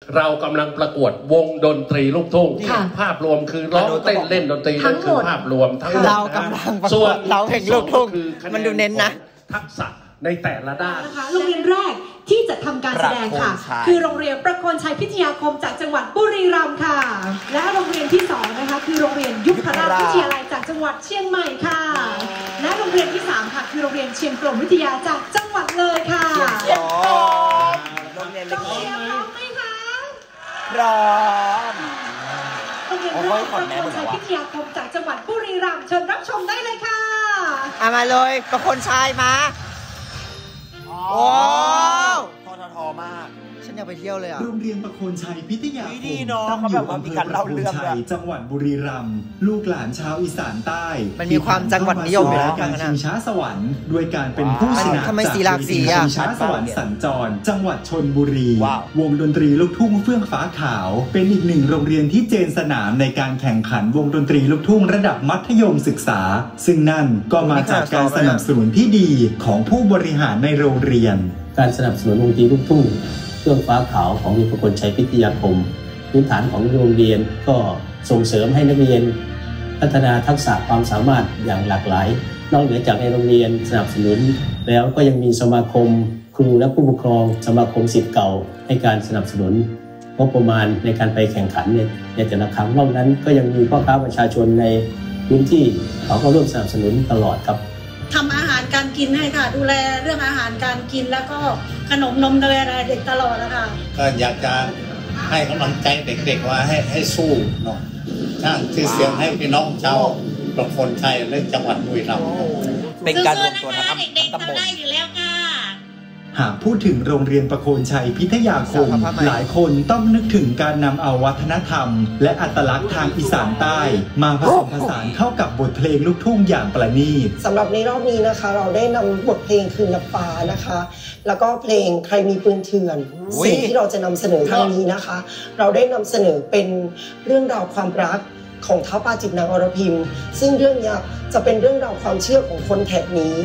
เรากำลังประกวดวงดนตรีลูกทุ่งภาพรวมคือร้องเต้นเล่นดนตรีนั่นคือภาพรวมทั้งหมดเรากำลังประกวดเราเพลงลูกทุ่งมันดูเน้นนะทักษะในแต่ละด้านนะคะโรงเรียนแรกที่จะทำการแสดงค่ะคือโรงเรียนประโคนชัยพิทยาคมจากจังหวัดบุรีรัมย์ค่ะและโรงเรียนที่2นะคะคือโรงเรียนยุพราชวิทยาลัยจากจังหวัดเชียงใหม่ค่ะและโรงเรียนที่3ค่ะคือโรงเรียนเชียงกลมวิทยาจากจังหวัดเลยค่ะโรงเรียนเล็กๆพร้อมไหมคะพร้อมโรงเรียนแรกประโคนชัยพิทยาคมจากจังหวัดบุรีรัมย์เชิญรับชมได้เลยค่ะมาเลยประโคนชัยมาโอ้ทอมากฉันอยากไปเที่ยวเลยอ่ะโรงเรียนประโคนชัยพิทยาคมตั้งอยู่อำเภอประโคนชัยจังหวัดบุรีรัมย์ลูกหลานชาวอีสานใต้มันมีความจังหวัดนิยมอยู่แล้วการชิงช้าสวรรค์ด้วยการเป็นผู้ชนะจากสีหลากสีชิงช้าสวรรค์สัญจรจังหวัดชลบุรีวงดนตรีลูกทุ่งเฟื่องฟ้าขาวเป็นอีกหนึ่งโรงเรียนที่เจนสนามในการแข่งขันวงดนตรีลูกทุ่งระดับมัธยมศึกษาซึ่งนั่นก็มาจากการสนับสนุนที่ดีของผู้บริหารในโรงเรียนการสนับสนุนวงดนตรีลูกทุ่งเครื่องฟ้าขาวของโรงเรียนประโคนชัยพิทยาคมพื้นฐานของโรงเรียนก็ส่งเสริมให้นักเรียนพัฒนาทักษะความสามารถอย่างหลากหลายนอกเหนือจากในโรงเรียนสนับสนุนแล้วก็ยังมีสมาคมครูและผู้ปกครองสมาคมศิษย์เก่าให้การสนับสนุนงบประมาณในการไปแข่งขันในแต่ละครั้งนอกนั้นก็ยังมีพ่อค้าประชาชนในพื้นที่เขาก็ร่วมสนับสนุนตลอดครับทำอาหารการกินให้ค่ะดูแลเรื่องอาหารการกินแล้วก็ขนมนมเนยอะไรเด็กตลอดนะคะก็อยากจะให้กำลังใจเด็กๆว่าให้สู้เนาะสร้างชื่อเสียงให้พี่น้องชาวประโคนชัยและจังหวัดบุรีรัมย์เป็นการรวมตัวทั้งตำบลหากพูดถึงโรงเรียนประโคนชัยพิทยาคมหลายคนต้องนึกถึงการนำเอาวัฒนธรรมและอัตลักษณ์ทางอีสานใต้มาผสมผสานเข้ากับบทเพลงลูกทุ่งอย่างประณีตสำหรับในรอบนี้นะคะเราได้นำบทเพลงคืนน้ำฟ้านะคะแล้วก็เพลงใครมีปืนเถื่อนสิ่งที่เราจะนำเสนอครั้งนี้นะคะเราได้นำเสนอเป็นเรื่องราวความรักของท้าวปาจิตนางอรพิมซึ่งเรื่องนี้จะเป็นเรื่องราวความเชื่อของคนแถบนี้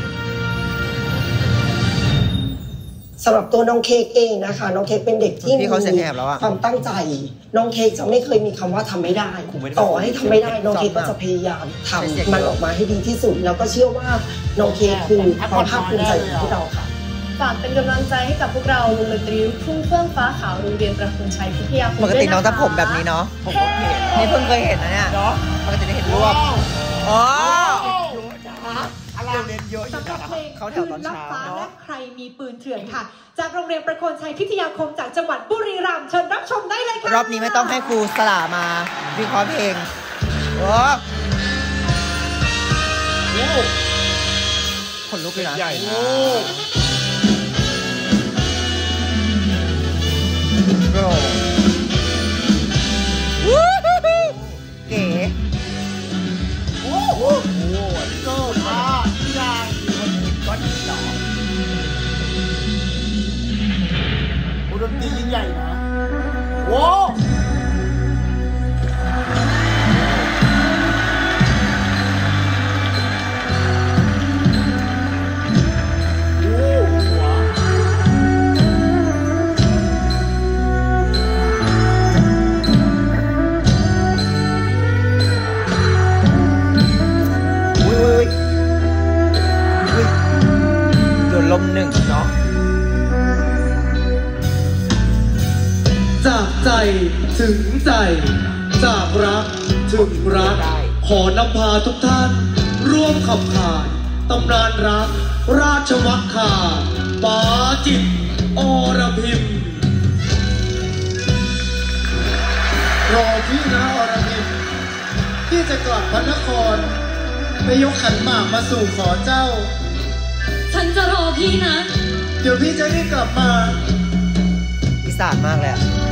สำหรับตัวน้องเค้กเองนะคะน้องเค้กเป็นเด็กที่มีความตั้งใจน้องเค้กจะไม่เคยมีคำว่าทำไม่ได้ต่อให้ทำไม่ได้น้องเค้กก็จะพยายามทำมันออกมาให้ดีที่สุดแล้วก็เชื่อว่าน้องเค้กคือความภาคภูมิใจของพวกเราค่ะฝากเป็นกำลังใจให้กับพวกเราวงดนตรีลูกทุ่งเฟื่องฟ้าขาวโรงเรียนประโคนชัยพิทยาคมปกติน้องจะผมแบบนี้เนาะนี่เพิ่งเคยเห็นนะเนี่ยปกติได้เห็นรวบอ๋อสำหรับเพลงเขาแถวตอนเช้าและใครมีปืนเถื่อนค่ะจากโรงเรียนประโคนชัยพิทยาคมจากจังหวัดบุรีรัมย์เชิญรับชมได้เลยค่ะรอบนี้ไม่ต้องให้ครูสลามาวิเคราะห์เพลงโอ้คนลุกเลยนะใหญ่นะเก๋โอ้โหโซ่ผ้าที่ยางคนก้อนหล่อดนตรียิ่งใหญ่นะโว้ลมหนึ่งเนาะจากใจถึงใจจากรักถึงรักขอนำพาทุกท่านร่วมขับขานตำนานรักราชวัคคาปาจิตอรพิมรอพี่นะอรพิมพี่จะกลับพระนครไปยกขันหมากมาสู่ขอเจ้าฉันจะรอพี่นะเดี๋ยวพี่จะรีบกลับมาอีสานมากเลย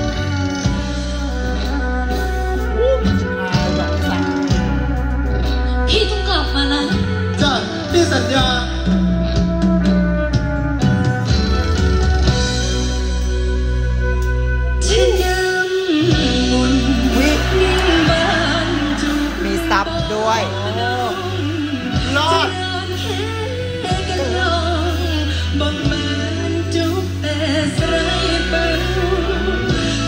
พี่ต้องกลับมานะจ้ะพี่สัญญามีซับด้วยรอดบังเอิญจุบแต่สไลเปิล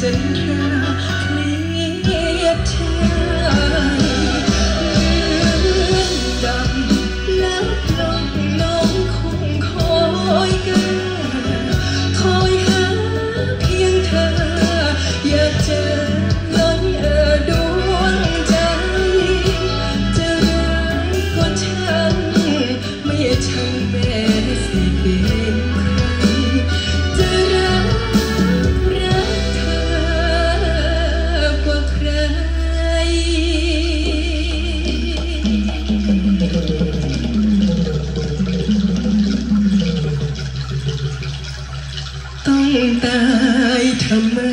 จันทราเคลียบชายดำลับลงน้องคงคอยกันคอยหาเพียงเธออยากเจอล้นดวงใจจะร้ายก็ช่างไม่ช่างแม้สิเป็นใครจะรักเธอกว่าใครต้องตายทำไม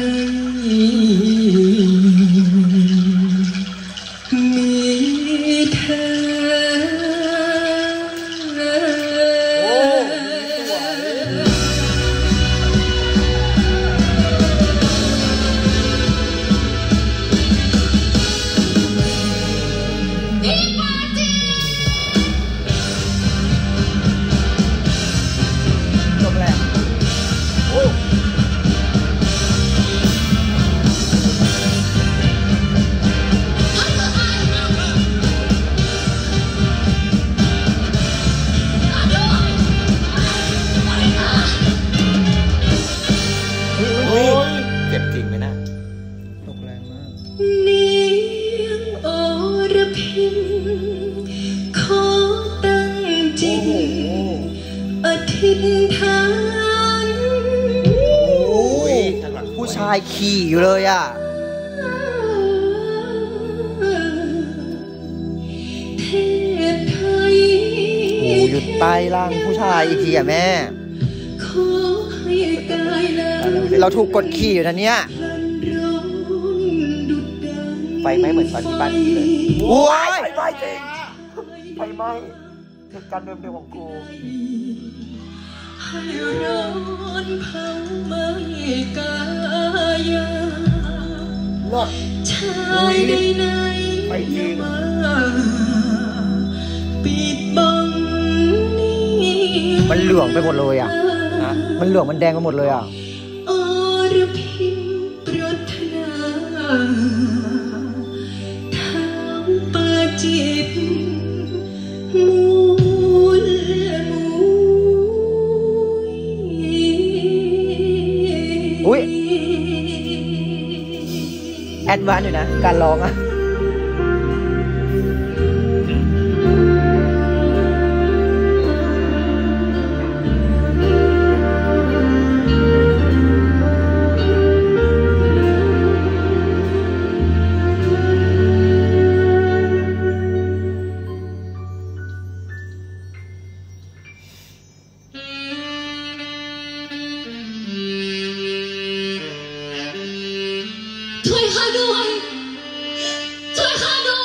มีเธอจบแล้วเจ็บจริงไหมนะตกแรงมากเนียงอรพินขอตั้งจิตอธิษฐานผู้ชายขี่อยู่เลยอ่ะเทพไทยอยู่ใต้ร่างผู้ชายอีกทีอ่ะแม่ขอให้กายแล้วเราถูกกดขี่อยู่นะเนี่ยไฟไหม้เหมือนตอนที่บ้านพี่เลยว้ายไฟไหม้จริงไฟไหม้เหตุการณ์เดิมๆของกูให้ร้อนเผาไหม้กายาชายในมาปิดบังนี้มันเหลืองไปหมดเลยอ่ะนะมันเหลืองมันแดงไปหมดเลยอ่ะอรพินปรารถนาทางปาจิตมูลอุ้ยแอดวานซ์อยู่นะการร้องอ่ะช่วยข้าด้วยช่วยข้าด้วย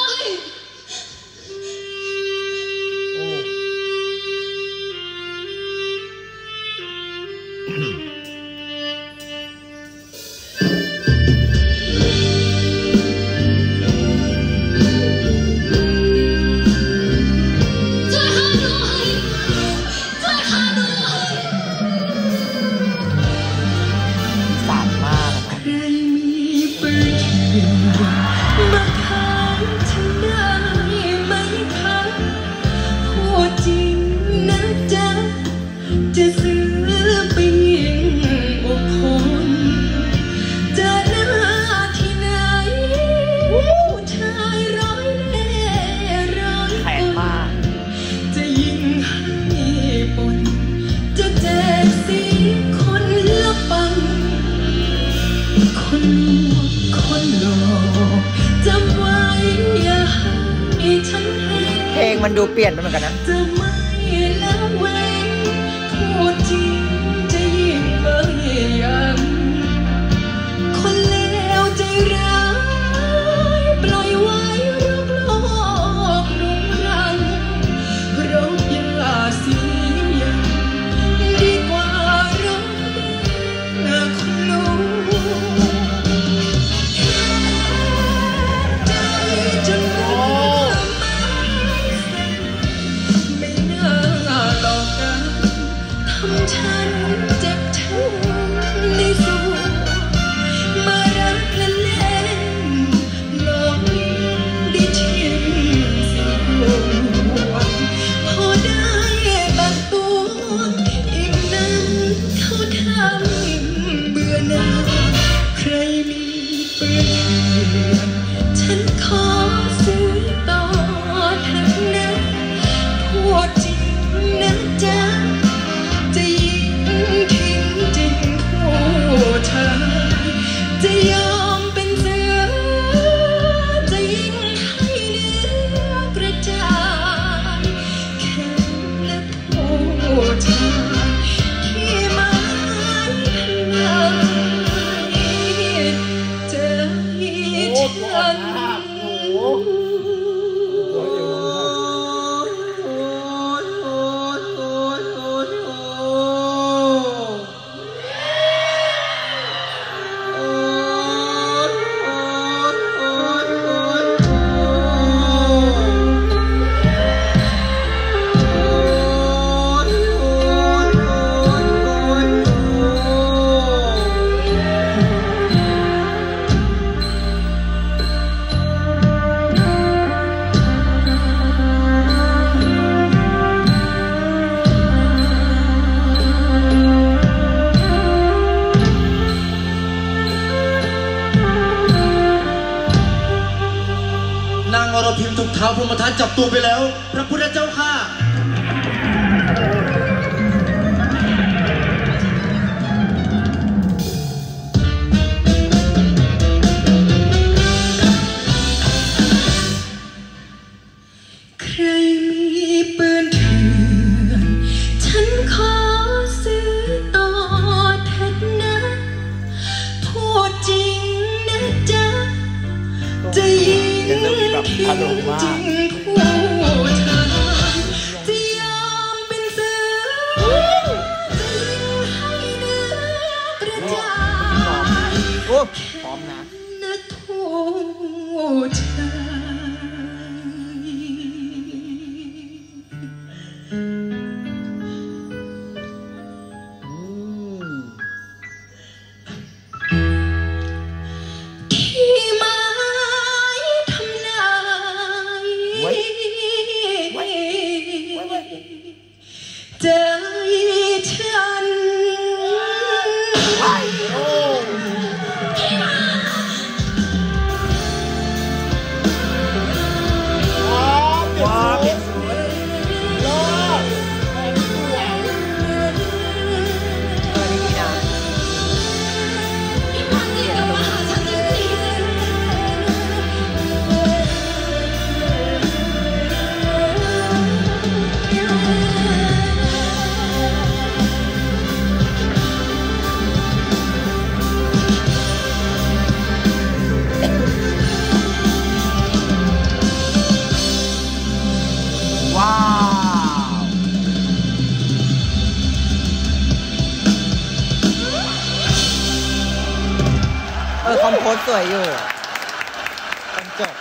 สาดมากใครมีปืนเถื่อนมาขายฉันได้ไหมคะพูดจริงนะจ๊ะจะซื้อไปยิงอกคนจะหน้าที่ไหนผู้ชายร้อยเล่ร้อยคนจะยิงให้ปนจะแจกสีคนละปันคนคนหลอกจำไว้อย่าให้ฉันเห็นเพลงมันดูเปลี่ยนไปเหมือนกันนะจะไม่ละเว้นพูดจริงจะยิ่งไม่ยันคนเลวใจร้ายปล่อยไว้รักโลกรุงรังรบยาสียังดีกว่ารบคนลูกใจจนไม่น่าหลอกกันทำฉันเจ็บช้ำในสูมารัท้าวพรหมทัตจับตัวไปแล้วพระพุทธเจ้าค่ะใครมีปืนเถื่อนฉันขอซื้อต่อเถิดนะพูดจริงนะจ๊ะจะยิงทิ้งจริงผู้ชายจะยอมเป็นเสือจะยิงให้เนื้อกระจายพร้อมนะผู้ชายใจฉันคอมโพสสวยอยู่จบ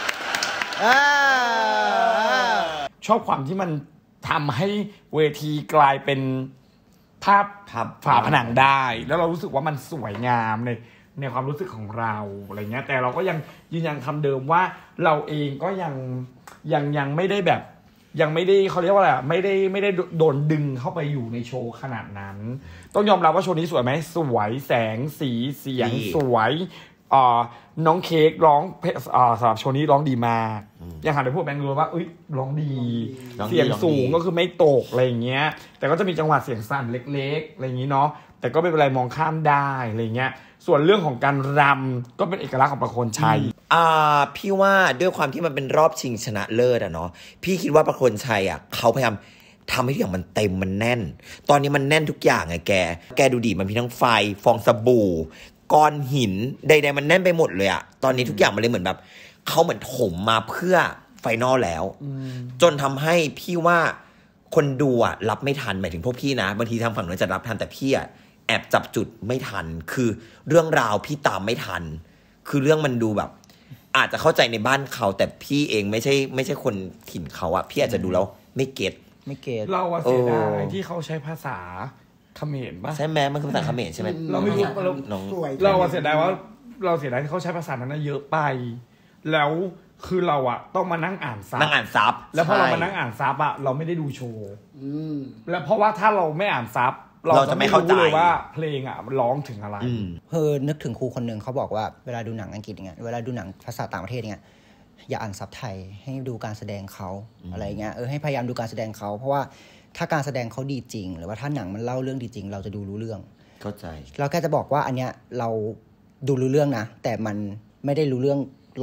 ชอบความที่มันทำให้เวทีกลายเป็นภาพฝาผนังได้แล้วเรารู้สึกว่ามันสวยงามในความรู้สึกของเราอะไรเงี้ยแต่เราก็ยังยืนยันคำเดิมว่าเราเองก็ยังไม่ได้แบบยังไม่ได้เขาเรียกว่าอะไรไม่ได้โดนดึงเข้าไปอยู่ในโชว์ขนาดนั้นต้องยอมรับว่าโชว์นี้สวยไหมสวยแสงสีเสียงสวยน้องเค้กร้องสำหรับโชว์นี้ร้องดีมากยังหันไปพูดแบงค์รู้ว่าร้องดีเสียงสูงก็คือไม่ตกอะไรอย่างเงี้ยแต่ก็จะมีจังหวะเสียงสั่นเล็กๆอะไรอย่างงี้เนาะแต่ก็ไม่เป็นไรมองข้ามได้อะไรเงี้ยส่วนเรื่องของการรำก็เป็นเอกลักษณ์ของประโคนชัยพี่ว่าด้วยความที่มันเป็นรอบชิงชนะเลิศเนาะพี่คิดว่าประโคนชัยเขาพยายามทำให้ทุกอย่างมันเต็มมันแน่นตอนนี้มันแน่นทุกอย่างไงแกดูดิมันมีทั้งไฟฟองสบู่ก้อนหินใดๆมันแน่นไปหมดเลยอะตอนนี้ทุกอย่างมันเลยเหมือนแบบเขาเหมือนถมมาเพื่อไฟนอลแล้วจนทำให้พี่ว่าคนดูรับไม่ทันหมายถึงพวกพี่นะบางทีทางฝั่งนู้นจะรับทันแต่พี่แอบจับจุดไม่ทันคือเรื่องราวพี่ตามไม่ทันคือเรื่องมันดูแบบอาจจะเข้าใจในบ้านเขาแต่พี่เองไม่ใช่คนถิ่นเขาพี่อาจจะดูแล้วไม่เก็ตเราเสียดายที่เขาใช้ภาษาเขมรป่ะใช่ไหมมันคือภาษาเขมรใช่ไหมเราไม่รู้เราเสียดายว่าที่เขาใช้ภาษานั้นเยอะไปแล้วคือเราต้องมานั่งอ่านซับแล้วพอเรามานั่งอ่านซับเราไม่ได้ดูโชว์แล้วเพราะว่าถ้าเราไม่อ่านซับเราจะไม่เข้าใจเลยว่าเพลงมันร้องถึงอะไรนึกถึงครูคนหนึ่งเขาบอกว่าเวลาดูหนังอังกฤษอย่างเงี้ยเวลาดูหนังภาษาต่างประเทศอย่างเงี้ยอย่าอ่านซับไทยให้ดูการแสดงเขาอะไรเงี้ยให้พยายามดูการแสดงเขาเพราะว่าถ้าการแสดงเขาดีจริงหรือว่าถ้าหนังมันเล่าเรื่องดีจริงเราจะดูรู้เรื่องเข้าใจเราแค่จะบอกว่าอันเนี้ยเราดูรู้เรื่องนะแต่มันไม่ได้รู้เรื่อง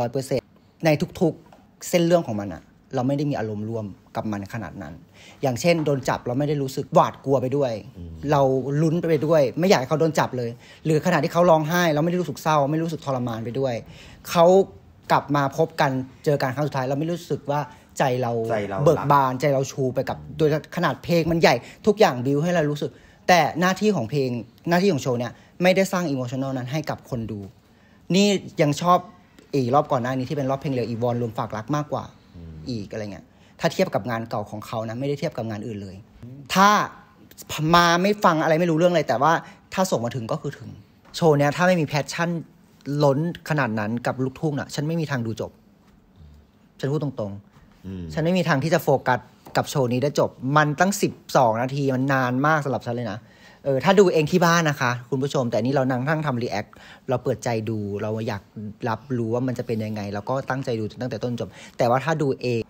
100% ในทุกๆเส้นเรื่องของมันเราไม่ได้มีอารมณ์ร่วมกับมันขนาดนั้นอย่างเช่นโดนจับเราไม่ได้รู้สึกหวาดกลัวไปด้วยเราลุ้นไปด้วยไม่อยากให้เขาโดนจับเลยหรือขณะที่เขาร้องไห้เราไม่ได้รู้สึกเศร้าไม่รู้สึกทรมานไปด้วยเขากลับมาพบกันเจอกันครั้งสุดท้ายเราไม่รู้สึกว่าใจเราเบิกบานใจเราชูไปกับโดยขนาดเพลงมันใหญ่ทุกอย่างบิวให้เรารู้สึกแต่หน้าที่ของเพลงหน้าที่ของโชว์เนี่ยไม่ได้สร้างอิโมชันนอลนั้นให้กับคนดูนี่ยังชอบอีกรอบก่อนหน้านี้ที่เป็นรอบเพลงเร็วอีวอนรวมฝากรักมากกว่าอีกอะไรเงี้ยถ้าเทียบกับงานเก่าของเขานะไม่ได้เทียบกับงานอื่นเลยถ้ามาไม่ฟังอะไรไม่รู้เรื่องเลยแต่ว่าถ้าส่งมาถึงก็คือถึงโชว์เนี้ยถ้าไม่มีแพชชั่นล้นขนาดนั้นกับลูกทุ่งฉันไม่มีทางดูจบฉันพูดตรงๆฉันไม่มีทางที่จะโฟกัสกับโชว์นี้ได้จบมันตั้ง12 นาทีมันนานมากสำหรับฉันเลยนะถ้าดูเองที่บ้านนะคะคุณผู้ชมแต่นี่เรานั่งทำรีแอคเราเปิดใจดูเราอยากรับรู้ว่ามันจะเป็นยังไงเราก็ตั้งใจดูตั้งแต่ต้นจบแต่ว่าถ้าดูเองแพ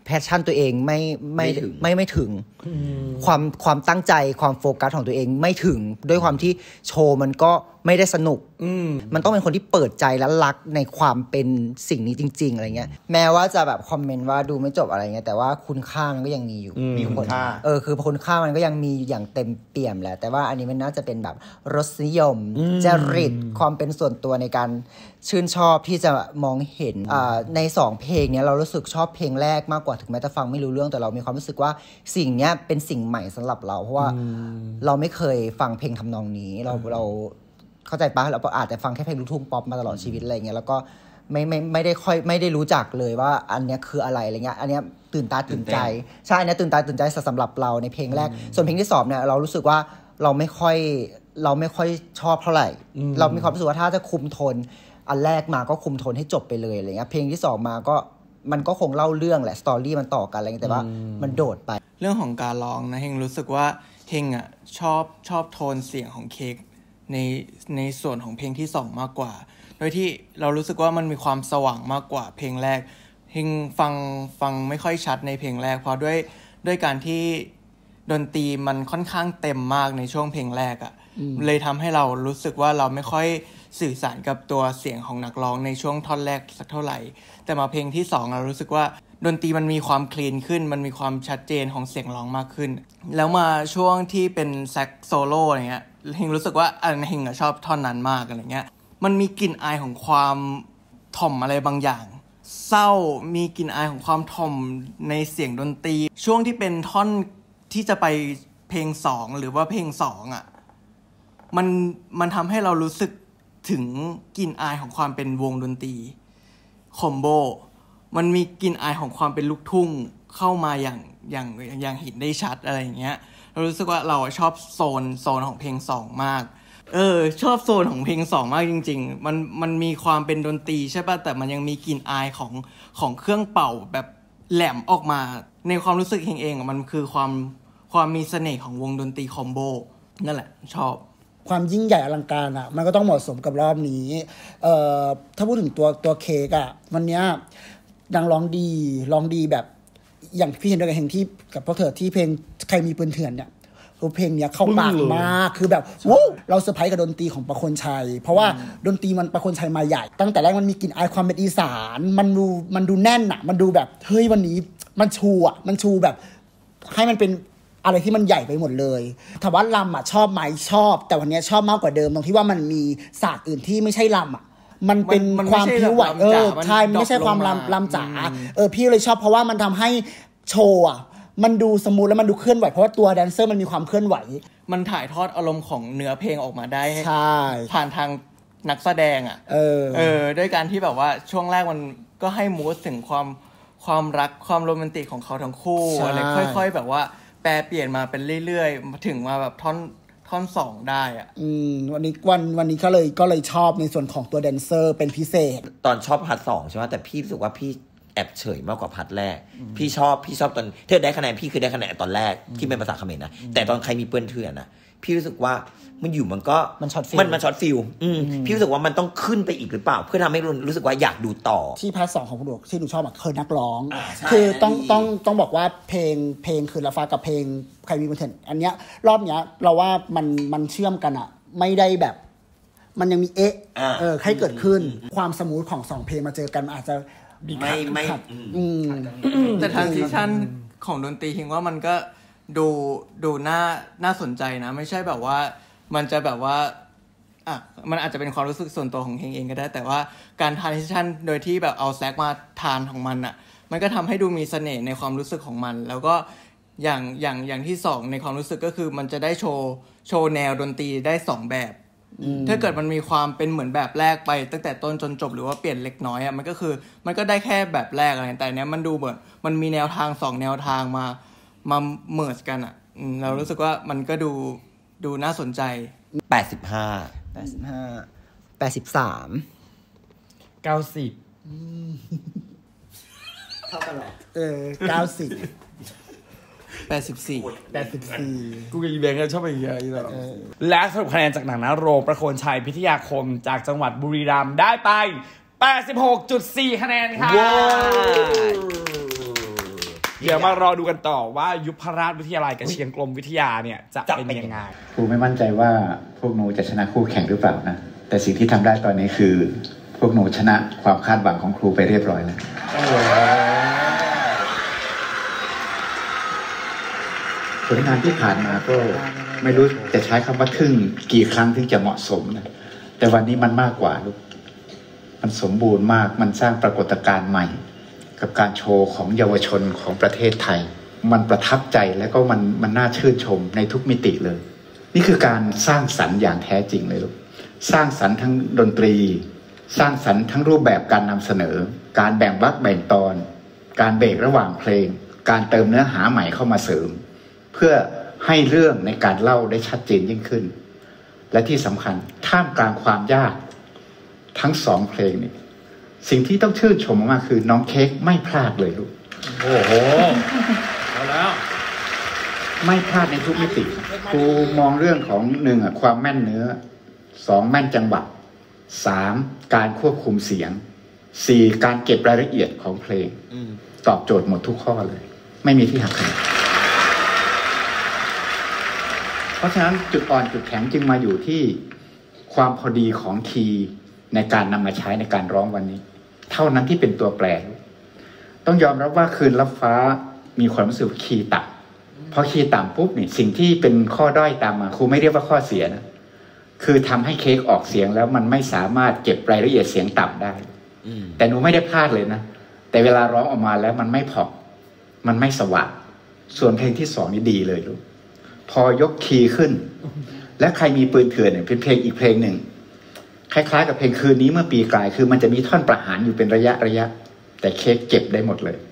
พชชั่นตัวเองไม่ถึงความตั้งใจความโฟกัสของตัวเองไม่ถึงด้วยความที่โชว์มันก็ไม่ได้สนุกมันต้องเป็นคนที่เปิดใจและรักในความเป็นสิ่งนี้จริงๆอะไรเงี้ยแม้ว่าจะแบบคอมเมนต์ว่าดูไม่จบอะไรเงี้ยแต่ว่าคุณค่ามันก็ยังมีอยู่มีคุณค่าคือคุณค่ามันก็ยังมีอย่างเต็มเปี่ยมแหละแต่ว่าอันนี้มันน่าจะเป็นแบบรสนิยมจริตความเป็นส่วนตัวในการชื่นชอบที่จะมองเห็นใน2เพลงเนี้ยเรารู้สึกชอบเพลงแรกมากกว่าถึงแม้จะฟังไม่รู้เรื่องแต่เรามีความรู้สึกว่าสิ่งเนี้ยเป็นสิ่งใหม่สำหรับเราเพราะว่าเราไม่เคยฟังเพลงทำนองนี้เราเข้าใจปะเราอาจจะฟังแค่เพลงลูกทุ่งป๊อปมาตลอดชีวิตอะไรเงี้ยแล้วก็ไม่ได้รู้จักเลยว่าอันเนี้ยคืออะไรเงี้ยอันเนี้ยตื่นตาตื่นใจใช่อันเนี้ยตื่นตาตื่นใจสำหรับเราในเพลงแรกส่วนเพลงที่2เนี่ยเรารู้สึกว่าเราไม่ค่อยชอบเท่าไหร่เรามีความรู้สึกว่าถ้าจะคุมโทนอันแรกมาก็คุมโทนให้จบไปเลยอะไรเงี้ยเพลงที่2มาก็มันก็คงเล่าเรื่องแหละสตอรี่มันต่อกันอะไรเงี้ยแต่ว่ามันโดดไปเรื่องของการร้องนะเฮงรู้สึกว่าเฮงอ่ะชอบโทนเสียงของเค้กในส่วนของเพลงที่2มากกว่าโดยที่เรารู้สึกว่ามันมีความสว่างมากกว่าเพลงแรกเฮงฟังไม่ค่อยชัดในเพลงแรกเพราะด้วยการที่ดนตรีมันค่อนข้างเต็มมากในช่วงเพลงแรกอ่ะเลยทำให้เรารู้สึกว่าเราไม่ค่อยสื่อสารกับตัวเสียงของนักร้องในช่วงท่อนแรกสักเท่าไหร่แต่มาเพลงที่2เรารู้สึกว่าดนตรีมันมีความคลีนขึ้นมันมีความชัดเจนของเสียงร้องมากขึ้นแล้วมาช่วงที่เป็นแซกโซโล่อะไรเงี้ยเฮงรู้สึกว่าเฮงชอบท่อนนั้นมากอะไรเงี้ยมันมีกลิ่นอายของความถ่อมอะไรบางอย่างเศร้ามีกลิ่นอายของความถ่อมในเสียงดนตรีช่วงที่เป็นท่อนที่จะไปเพลง2หรือว่าเพลง2อ่ะมันทำให้เรารู้สึกถึงกลิ่นอายของความเป็นวงดนตรีคอมโบมันมีกลิ่นอายของความเป็นลูกทุ่งเข้ามาอย่างเห็นได้ชัดอะไรอย่างเงี้ยเรารู้สึกว่าเราชอบโซนของเพลง2มากชอบโซนของเพลง2มากจริงๆมันมีความเป็นดนตรีใช่ป่ะแต่มันยังมีกลิ่นอายของเครื่องเป่าแบบแหลมออกมาในความรู้สึกเองมันคือความมีเสน่ห์ของวงดนตรีคอมโบนั่นแหละชอบความยิ่งใหญ่อลังการอ่ะมันก็ต้องเหมาะสมกับรอบนี้ถ้าพูดถึงตัวเค้กอ่ะวันเนี้ยดังร้องดีแบบอย่างพี่เห็นด้วยกับเพลงที่กับพวกเธอที่เพลงใครมีปืนเถื่อนเนี่ยเพลงเนี้ยเข้าปากมากคือแบบว้าวเราเซอร์ไพรส์กับดนตรีของประคนชัยเพราะว่าดนตรีมันประคนชัยมาใหญ่ตั้งแต่แรกมันมีกลิ่นอายความเป็นอีสานมันดูแน่นอ่ะมันดูแบบเฮ้ยวันนี้มันชูแบบให้มันเป็นอะไรที่มันใหญ่ไปหมดเลยถามว่าลำอ่ะชอบไหมชอบแต่วันนี้ชอบมากกว่าเดิมตรงที่ว่ามันมีศาสตร์อื่นที่ไม่ใช่ลำอ่ะมันเป็นความผิวไหวใช่ไม่ใช่ความลำจ๋าพี่เลยชอบเพราะว่ามันทำให้โชว์อ่ะมันดูสมูทแล้วมันดูเคลื่อนไหวเพราะว่าตัวแดนเซอร์มันมีความเคลื่อนไหวมันถ่ายทอดอารมณ์ของเนื้อเพลงออกมาได้ใช่ผ่านทางนักแสดงอ่ะด้วยการที่แบบว่าช่วงแรกมันก็ให้มูดถึงความรักความโรแมนติกของเขาทั้งคู่อะไรค่อยๆแบบว่าแปลเปลี่ยนมาเป็นเรื่อยๆมาถึงมาแบบท่อน2ได้อ่ะวันนี้ก็เลยชอบในส่วนของตัวแดนเซอร์เป็นพิเศษตอนชอบพาร์ท2ใช่ไหมแต่พี่รู้สึกว่าพี่แอบเฉยมากกว่าพาร์ทแรกพี่ชอบตอนเธอได้คะแนนพี่คือได้คะแนนตอนแรกที่เป็นภาษาเขมรนะแต่ตอนใครมีปืนเถื่อนนะพี่รู้สึกว่ามันอยู่มันก็มันช็อตฟิลพี่รู้สึกว่ามันต้องขึ้นไปอีกหรือเปล่าเพื่อทำให้รู้สึกว่าอยากดูต่อที่พาร์ท2ของคุณดูที่หนูชอบคือนักร้องคือต้องบอกว่าเพลงคือละฟ้ากับเพลงใครมีปืนเถื่อนอันเนี้ยรอบเนี้ยเราว่ามันเชื่อมกันอ่ะไม่ได้แบบมันยังมีให้เกิดขึ้นความสมูทของ2เพลงมาเจอกันอาจจะไม่แต่ทรานซิชั่นของดนตรีคิดว่ามันก็ดูน่าสนใจนะไม่ใช่แบบว่ามันจะแบบว่ามันอาจจะเป็นความรู้สึกส่วนตัวของเฮงเองก็ได้แต่ว่าการทรานซิชั่นโดยที่แบบเอาแซกมาทานของมันอ่ะมันก็ทำให้ดูมีเสน่ห์ในความรู้สึกของมันแล้วก็อย่างที่2ในความรู้สึกก็คือมันจะได้โชว์แนวดนตรีได้2แบบถ้าเกิดมันมีความเป็นเหมือนแบบแรกไปตั้งแต่ต้นจนจบหรือว่าเปลี่ยนเล็กน้อยอ่ะมันก็ได้แค่แบบแรกอะไรแต่เนี้ยมันดูเหมือนมันมีแนวทาง2แนวทางมาเมิร์จกันอ่ะเรารู้สึกว่ามันก็ดูน่าสนใจ 83 90 เท่ากันหรอกูกับอีเบนก็ชอบไปเยอะอยู่แล้วและสรุปคะแนนจากหนังนะโรงประโคนชัยพิทยาคมจากจังหวัดบุรีรัมย์ได้ไป 86.4 คะแนนค่ะเดี๋ยวมารอดูกันต่อว่ายุพราชวิทยาลัยกับเชียงกลมวิทยาเนี่ยจะเป็นยังไงครูไม่มั่นใจว่าพวกหนูจะชนะคู่แข่งหรือเปล่านะแต่สิ่งที่ทำได้ตอนนี้คือพวกหนูชนะความคาดหวังของครูไปเรียบร้อยแล้วผลงานที่ผ่านมาก็ไม่รู้จะใช้คำว่าทึ่งกี่ครั้งถึงจะเหมาะสมนะแต่วันนี้มันมากกว่าลูกมันสมบูรณ์มากมันสร้างปรากฏการณ์ใหม่กับการโชว์ของเยาวชนของประเทศไทยมันประทับใจแล้วก็มันน่าชื่นชมในทุกมิติเลยนี่คือการสร้างสรรค์อย่างแท้จริงเลยลูกสร้างสรรค์ทั้งดนตรีสร้างสรรค์ทั้งรูปแบบการนำเสนอการแบ่งวรรคแบ่งตอนการเบรกระหว่างเพลงการเติมเนื้อหาใหม่เข้ามาเสริมเพื่อให้เรื่องในการเล่าได้ชัดเจนยิ่งขึ้นและที่สำคัญท่ามกลางความยากทั้งสองเพลงนี่สิ่งที่ต้องชื่นชมมากคือน้องเค้กไม่พลาดเลยลูกโอ้โหเอาแล้วไม่พลาดในทุกมิติครูมองเรื่องของ1ความแม่นเนื้อ2แม่นจังหวะ3การควบคุมเสียง4การเก็บรายละเอียดของเพลงตอบโจทย์หมดทุกข้อเลยไม่มีที่หักคะแนนเพราะฉะนั้นจุดอ่อนจุดแข็งจึงมาอยู่ที่ความพอดีของคีย์ในการนำมาใช้ในการร้องวันนี้เท่านั้นที่เป็นตัวแปรต้องยอมรับว่าคืนรับฟ้ามีความรู้สึกคีย์ต่ำพอคีย์ต่ำปุ๊บนี่สิ่งที่เป็นข้อด้อยตามมาครูไม่เรียกว่าข้อเสียนะคือทำให้เค้กออกเสียงแล้วมันไม่สามารถเก็บรายละเอียดเสียงต่ำได้แต่หนูไม่ได้พลาดเลยนะแต่เวลาร้องออกมาแล้วมันไม่พอมันไม่สว่างส่วนเพลงที่2นี่ดีเลยลูกพอยกคีย์ขึ้นและใครมีปืนเถื่อนเนี่ยเป็นเพลงอีกเพลงหนึ่งคล้ายๆกับเพลงคืนนี้เมื่อปีกลายคือมันจะมีท่อนประหารอยู่เป็นระยะแต่เค้กเก็บได้หมดเลย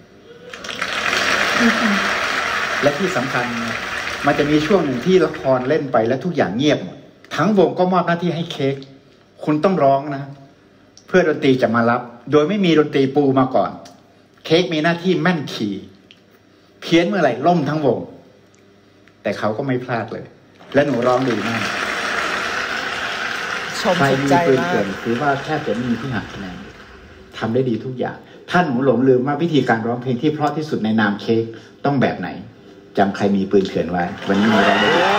และที่สำคัญมันจะมีช่วงหนึ่งที่ละครเล่นไปแล้วทุกอย่างเงียบหมดทั้งวงก็มอบหน้าที่ให้เค้กคุณต้องร้องนะเพื่อดนตรีจะมารับโดยไม่มีดนตรีปูมาก่อนเค้กมีหน้าที่แม่นคีย์เพี้ยนเมื่อไหร่ล่มทั้งวงแต่เขาก็ไม่พลาดเลยและหนูร้องดีมากใครมีปืนเถื่อนคือว่าแทบจะไม่มีที่หักคะแนนทำได้ดีทุกอย่างถ้าหนูหลงลืมว่าวิธีการร้องเพลงที่เพราะที่สุดในนามเค้กต้องแบบไหนจำใครมีปืนเถื่อนไว้วันนี้มาร้องได้ดี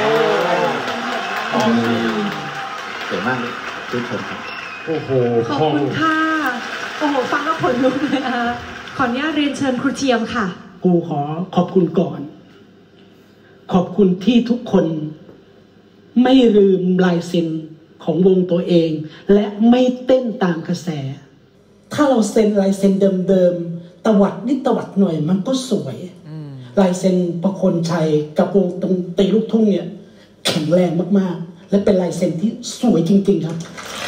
เก่งมากเลยทุกคนครับโอ้โหขอบคุณค่ะโอ้โหฟังแล้วขนลุกเลยนะคะขออนุญาตเรียนเชิญครูเทียมค่ะกูขอขอบคุณก่อนขอบคุณที่ทุกคนไม่ลืมลายเซ็นของวงตัวเองและไม่เต้นตามกระแสถ้าเราเซ็นลายเซ็นเดิมๆตวัดนิดตวัดหน่อยมันก็สวยลายเซ็นประคนชัยกับวงดนตรีลูกทุ่งเนี่ยแข็งแรงมากๆและเป็นลายเซ็นที่สวยจริงๆครับ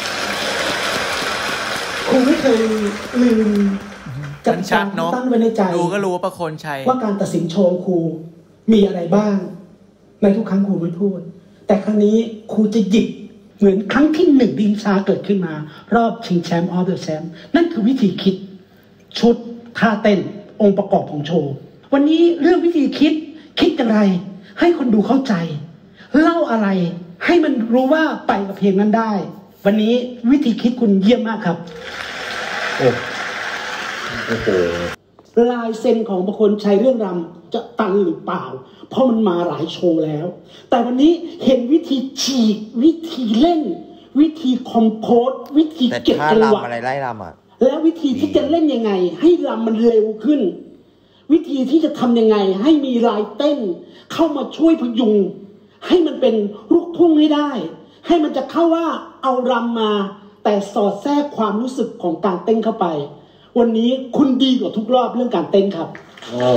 ครูไม่เคยลืมจัดการตั้งไว้ในใจดูก็รู้ว่าประคนชัยว่าการตัดสินโชว์ครูมีอะไรบ้างในทุกครั้งครูไม่พูดแต่ครั้งนี้ครูจะหยิบเหมือนครั้งที่1ดิงชาเกิดขึ้นมารอบชิงแชมป์ออฟเดอะแชมป์นั่นคือวิธีคิดชุดท่าเต้นองค์ประกอบของโชว์วันนี้เรื่องวิธีคิดอย่างไรให้คนดูเข้าใจเล่าอะไรให้มันรู้ว่าไปกับเพลงนั้นได้วันนี้วิธีคิดคุณเยี่ยมมากครับโอ้โหลายเซ็นของประคนชัยเรื่องรำจะตันหรือเปล่าเพราะมันมาหลายโชว์แล้วแต่วันนี้เห็นวิธีฉีกวิธีเล่นวิธีคอมโพสวิธีเก็บจังหวะอะไรไล่รำอ่ะแล้ววิธีที่จะเล่นยังไงให้รำมันเร็วขึ้นวิธีที่จะทำยังไงให้มีลายเต้นเข้ามาช่วยพยุงให้มันเป็นลูกทุ่งให้ได้ให้มันจะเข้าว่าเอารำมาแต่สอดแทรกความรู้สึกของการเต้นเข้าไปวันนี้คุณดีกว่าทุกรอบเรื่องการเต้นครับโอ้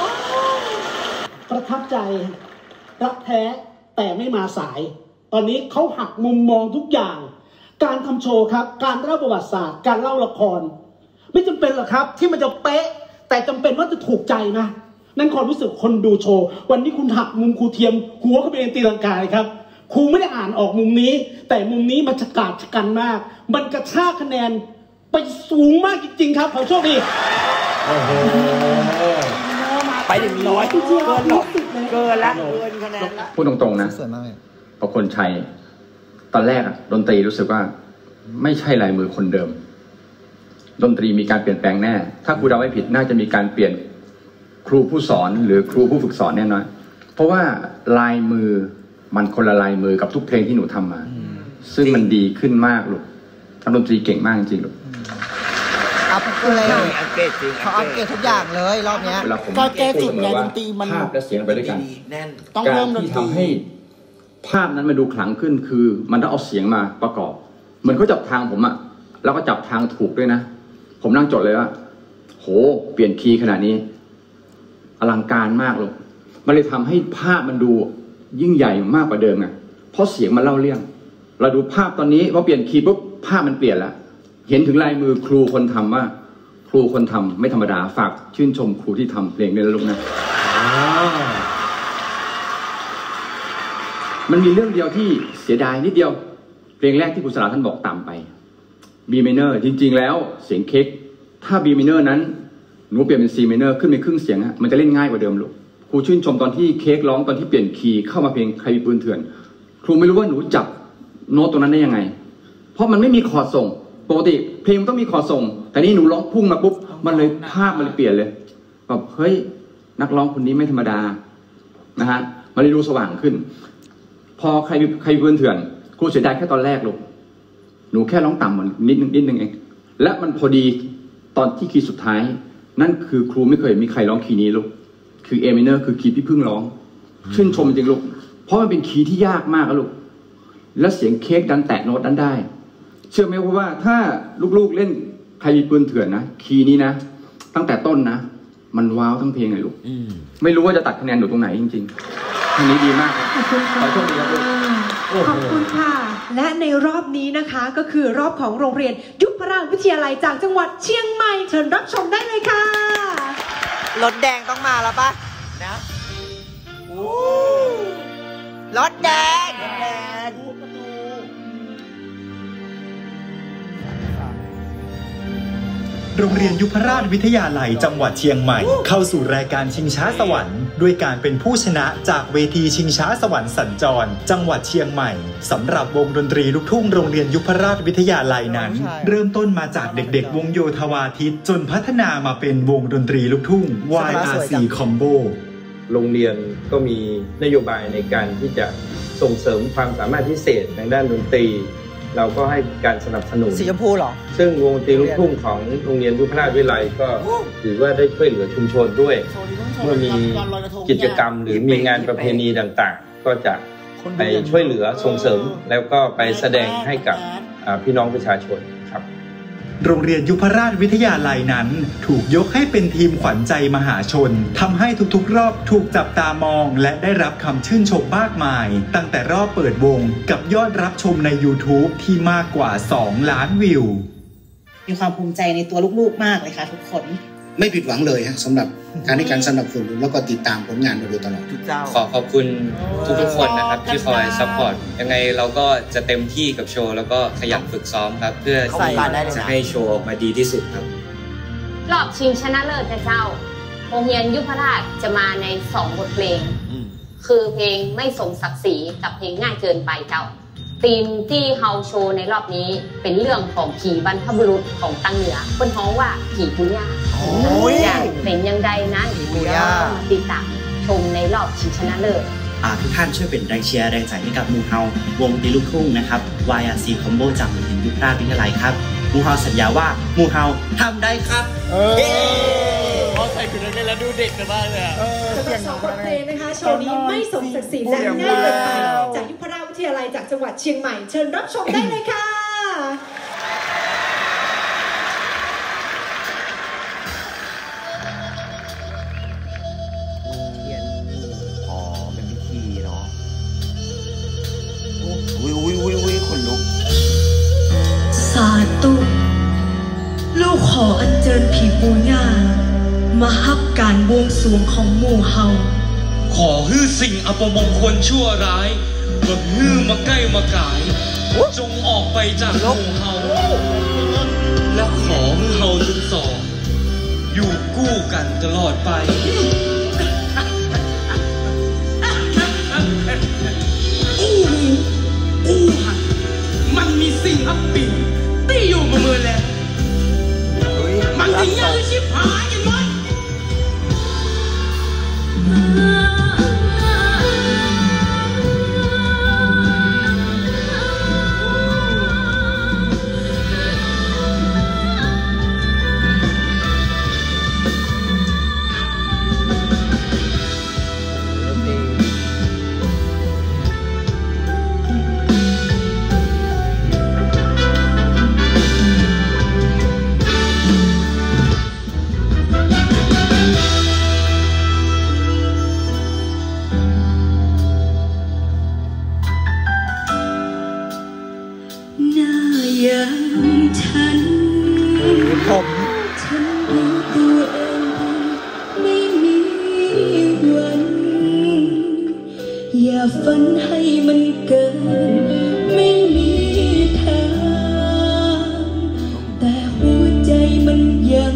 ประทับใจรักแท้แต่ไม่มาสายตอนนี้เขาหักมุมมองทุกอย่างการทำโชว์ครับการเล่าประวัติศาสตร์การเล่าละครไม่จำเป็นหรอกครับที่มันจะเป๊ะแต่จำเป็นว่าจะถูกใจนะนั่นความรู้สึกคนดูโชว์วันนี้คุณหักมุมครูเทียมหัวเข้าไปในตีลังกาเลยครับครูไม่ได้อ่านออกมุมนี้แต่มุมนี้มันฉกาจฉกันมากมันกระชากคะแนนไปสูงมากจริงๆครับขอโชคดีไปถึง100เกินละเกินคะแนนละพูดตรงๆนะประคนชัยตอนแรกดนตรีรู้สึกว่าไม่ใช่ลายมือคนเดิมดนตรีมีการเปลี่ยนแปลงแน่ถ้าครูเดาไม่ผิดน่าจะมีการเปลี่ยนครูผู้สอนหรือครูผู้ฝึกสอนแน่นอนเพราะว่าลายมือมันคนละลายมือกับทุกเพลงที่หนูทำมาซึ่งมันดีขึ้นมากลูกทำดนตรีเก่งมากจริงๆลูกอัพเลยเขาอัพเกรดทุกอย่างเลยรอบเนี้ยก็แก้จุดไงดนตรีมันภาพและเสียงไปด้วยกันต้องเริ่มดนตรีทำให้ภาพนั้นมันดูขลังขึ้นคือมันต้องเอาเสียงมาประกอบเหมือนเขาจับทางผมอะแล้วก็จับทางถูกด้วยนะผมนั่งจดเลยว่าโหเปลี่ยนคีย์ขนาดนี้อลังการมากเลยมันเลยทำให้ภาพมันดูยิ่งใหญ่มากกว่าเดิมไงเพราะเสียงมันเล่าเรื่องเราดูภาพตอนนี้พอเปลี่ยนคีย์ปุ๊บภาพมันเปลี่ยนแล้วเห็นถึงลายมือครูคนทำว่าครูคนทำไม่ธรรมดาฝากชื่นชมครูที่ทำเพลงด้วยนะลูกนะมันมีเรื่องเดียวที่เสียดายนิดเดียวเพลงแรกที่ครูสลาท่านบอกต่ำไป B minor จริงๆแล้วเสียงเค้กถ้า B minor นั้นหนูเปลี่ยนเป็น C minor ขึ้นไปครึ่งเสียงอะมันจะเล่นง่ายกว่าเดิมลูกครูชื่นชมตอนที่เค้กร้องตอนที่เปลี่ยนคีย์เข้ามาเพลงใครมีปืนเถื่อนครูไม่รู้ว่าหนูจับโน้ตตรงนั้นได้ยังไงเพราะมันไม่มีคอร์ดส่งปกติเพลงมันต้องมีคอร์ดส่งแต่นี่หนูร้องพุ่งมาปุ๊บมันเลยภาพมันเลยเปลี่ยนเลยแบบเฮ้ยนักร้องคนนี้ไม่ธรรมดานะฮะมันเลยดูสว่างขึ้นพอใครมีปืนเถื่อนครูเสียดายแค่ตอนแรกลูกหนูแค่ร้องต่ำมันนิดนึงเองและมันพอดีตอนที่คีย์สุดท้ายนั่นคือครูไม่เคยมีใครร้องคีย์นี้ลูกคือ A minor คือคีย์ที่เพิ่งร้องชื่นชมจริงลูกเพราะมันเป็นคีย์ที่ยากมากลูกและเสียงเค้กดันแตะโน้ตนั้นได้เชื่อไหมว่าถ้าลูกๆเล่นใครมีปืนเถื่อนนะคีย์นี้นะตั้งแต่ต้นนะมันว้าวทั้งเพลงเลยลูกไม่รู้ว่าจะตัดคะแนนหนูตรงไหนจริงๆเพลงนี้ดีมากขอบคุณค่ะขอบคุณค่ะและในรอบนี้นะคะก็คือรอบของโรงเรียนยุพราชวิทยาลัยจากจังหวัดเชียงใหม่เชิญรับชมได้เลยค่ะรถแดงต้องมาแล้วปะนะรถแดงโรงเรียนยุพราชวิทยาลัยจังหวัดเชียงใหม่เข้าสู่รายการชิงช้าสวรรค์ด้วยการเป็นผู้ชนะจากเวทีชิงช้าสวรรค์สัญจรจังหวัดเชียงใหม่สำหรับวงดนตรีลูกทุ่งโรงเรียนยุพราชวิทยาลัยนั้นเริ่มต้นมาจากเด็กๆวงโยธวาทิตจนพัฒนามาเป็นวงดนตรีลูกทุ่ง YRC Combo โรงเรียนก็มีนโยบายในการที่จะส่งเสริมความสามารถพิเศษทางด้านดนตรีเราก็ให้การสนับสนุนสีชมพูหรอซึ่งวงดนตรีลูกทุ่งของโรงเรียนยุพราชวิทยาลัยก็ถือว่าได้ช่วยเหลือชุมชนด้วยเมื่อมีกิจกรรมหรือมีงานประเพณีต่างๆก็จะไปช่วยเหลือส่งเสริมแล้วก็ไปแสดงให้กับพี่น้องประชาชนครับโรงเรียนยุพราชวิทยาลัยนั้นถูกยกให้เป็นทีมขวัญใจมหาชนทำให้ทุกๆรอบถูกจับตามองและได้รับคำชื่นชมมากมายตั้งแต่รอบเปิดวงกับยอดรับชมใน YouTube ที่มากกว่า2 ล้านวิวมีความภูมิใจในตัวลูกๆมากเลยค่ะทุกคนไม่ผิดหวังเลยฮะสำหรับการให้การสนับสนุนแล้วก็ติดตามผลงานมาโดยตลอดขอบคุณทุกๆคนนะครับที่คอยซัพพอร์ตยังไงเราก็จะเต็มที่กับโชว์แล้วก็ขยันฝึกซ้อมครับเพื่อจะให้โชว์ออกมาดีที่สุดครับรอบชิงชนะเลิศเจ้าโรงเรียนยุพราชจะมาใน2 บทเพลงคือเพลงไม่สมศักดิ์ศรีกับเพลงง่ายเกินไปเจ้าธีมที่เฮาโชว์ในรอบนี้เป็นเรื่องของผีบรรพบุรุษของตังเหนือเพิ่นฮ้องว่าผีปุย่าอย่างเป็นยังใดนะผีปุย่ามาติดตามชมในรอบชิงชนะเลิศทุกท่านช่วยเป็นแรงเชียร์แรงใจให้กับหมู่เฮาวงดนตรีลูกทุ่งนะครับ YRC Combo จากโรงเรียนยุพราชวิทยาลัยครับหมู่เฮาสัญญาว่าหมู่เฮาทำได้ครับเขาใส่ถุงนักเรียนแล้วดูเด็กกันมากเลย 2 บทเพลงนะคะโชว์นี้ไม่สมศักดิ์ศรีและง่ายเกินไปจากยุพราชวิทยาลัยจากจังหวัดเชียงใหม่เชิญรับชมได้เลยค่ะเป็นพิธีเนาะอุ้ยคนลุกสาธุลูกขออัญเชิญผีปูย่ามาฮับการบวงสรวงของหมู่เฮาขอฮื้อสิ่งอัปมงคลชั่วร้ายมาฮื้อมาใกล้มากายจงออกไปจากหมู่เฮาและขอมือเฮาทั้งสองอยู่กู้กันตลอดไปอู้หันมันมีสิ่งอัปปิ่นที่อยู่มาเมื่อแล้วมันถึงยังชิบหายกันไหมอย่างฉันฉันรู้ตัวเองไม่มีวันอย่าฝันให้มันเกินไม่มีทางแต่หัวใจมันยัง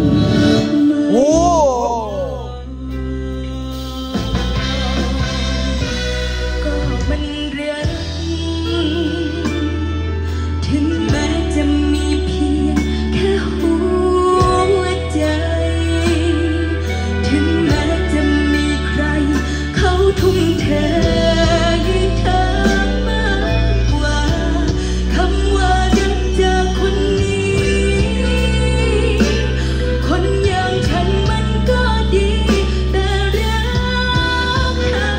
ก็มันรักถึงแม้จะมีเพียงแค่หัวใจถึงแม้จะมีใครเขาทุ่มเทให้เธอมากกว่าคำว่ารักจากคนนี้คนอย่างฉันมันก็ดีแต่รักเธอ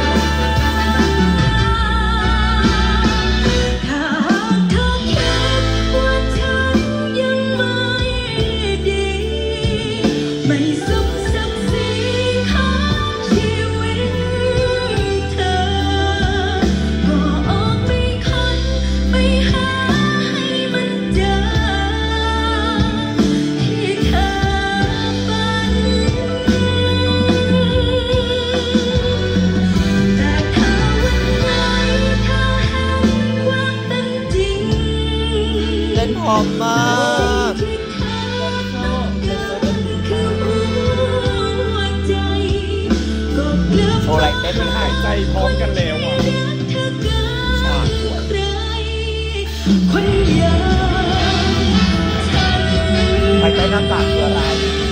ถ้าหากเธอคิดว่าฉันยังไม่ดีไม่สมศักดิ์ศรีของชีวิตเธอก็ออกไปค้นไปหาให้มันเจอที่เธอฝันแต่ถ้าวันไหนเธอเห็นความเป็นจริงเล่นหอมมากคือหัวใจก็เลือกโชว์ไรเต้นไม่หายใจพร้อมกันแล้วอ่ะเธอเกินใครคนอย่างฉันภายใต้หน้ากากคืออะไร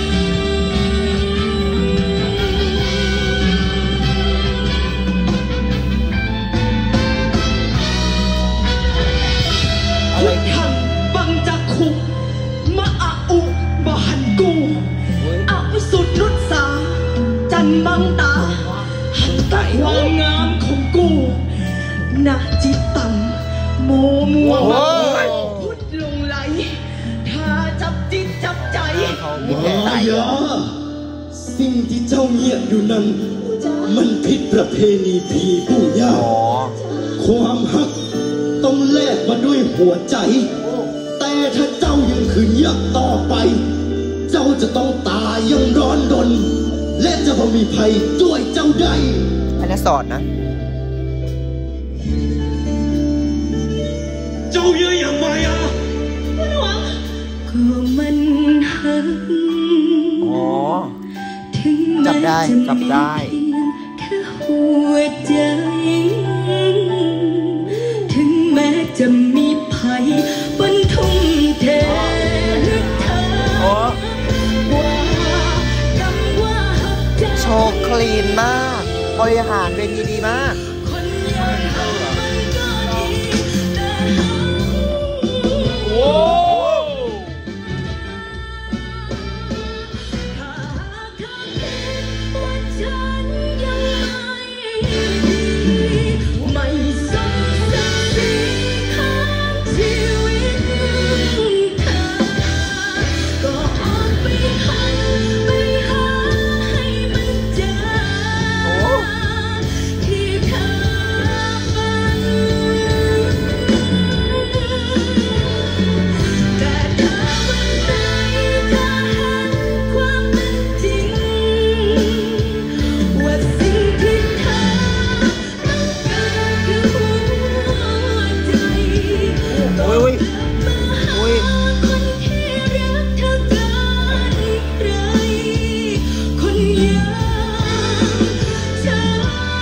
พุทธังบังจักขุมะอะอุบหันกูอวิสุทธินุสสาจันบังตาหันใต้ความงามของกูณจิตตังโมมัวพุทธลงไหลถ้าจับจิตจับใจอย่าสิ่งที่เจ้าเงียบอยู่นั้นมันผิดประเพณีผีผู้ย่าความฮักต้องแลกมาด้วยหัวใจแต่ถ้าเจ้ายังขืนยักต่อไปเจ้าจะต้องตายยังร้อนรนและจะบ่มีภัยช่วยเจ้าได้อันนี้สอนนะเจ้าเยอะอย่างไรอ่ะก็มันหักถึงแม้จะมีแค่หัวใจถึงแม้จะมีภัยบนทุ่งเทเธอว่าคำว่าหักใจโชว์คลีนมากบริหารเวทีดีมากโอ้ไม่สมศักดิ์ศรีของชีวิตเธอก็ออกไปค้นไปหาให้มันเจอที่เธอฝันแต่ถ้าวันไหนเธอเห็นความเป็นจริงว่าสิ่งที่เธอคือหัวใจก็มาหาคนที่รักเธอเกินใครคนอย่างฉัน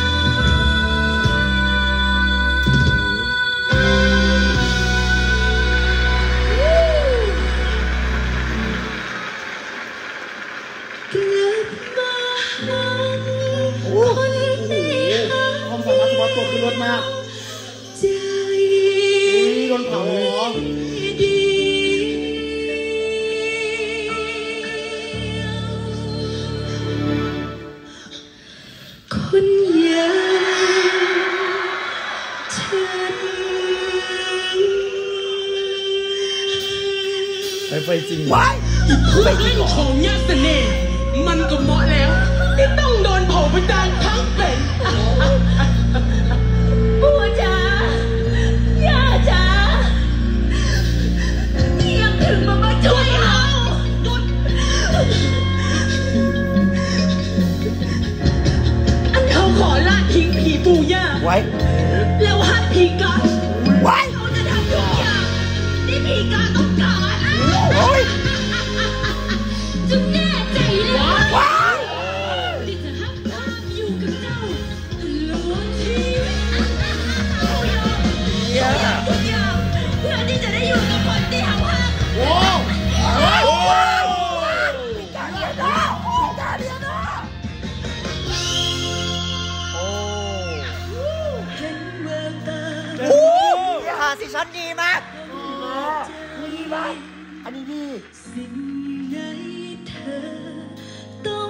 กลับมาหาคนที่หักความสามารถเฉพาะตัวคือรถมากใจโดนเผาเหรอดีคนอย่างฉันไฟจริงผู้เล่นของยาเสน่ห์มันก็เหมาะแล้วที่ต้องโดนเผาไปได้ทั้งเป็นปู่จ๋าย่าจ๋าซิชั่นดีมากดีมากอันนี้ดีสิ่งใดเธอต้อง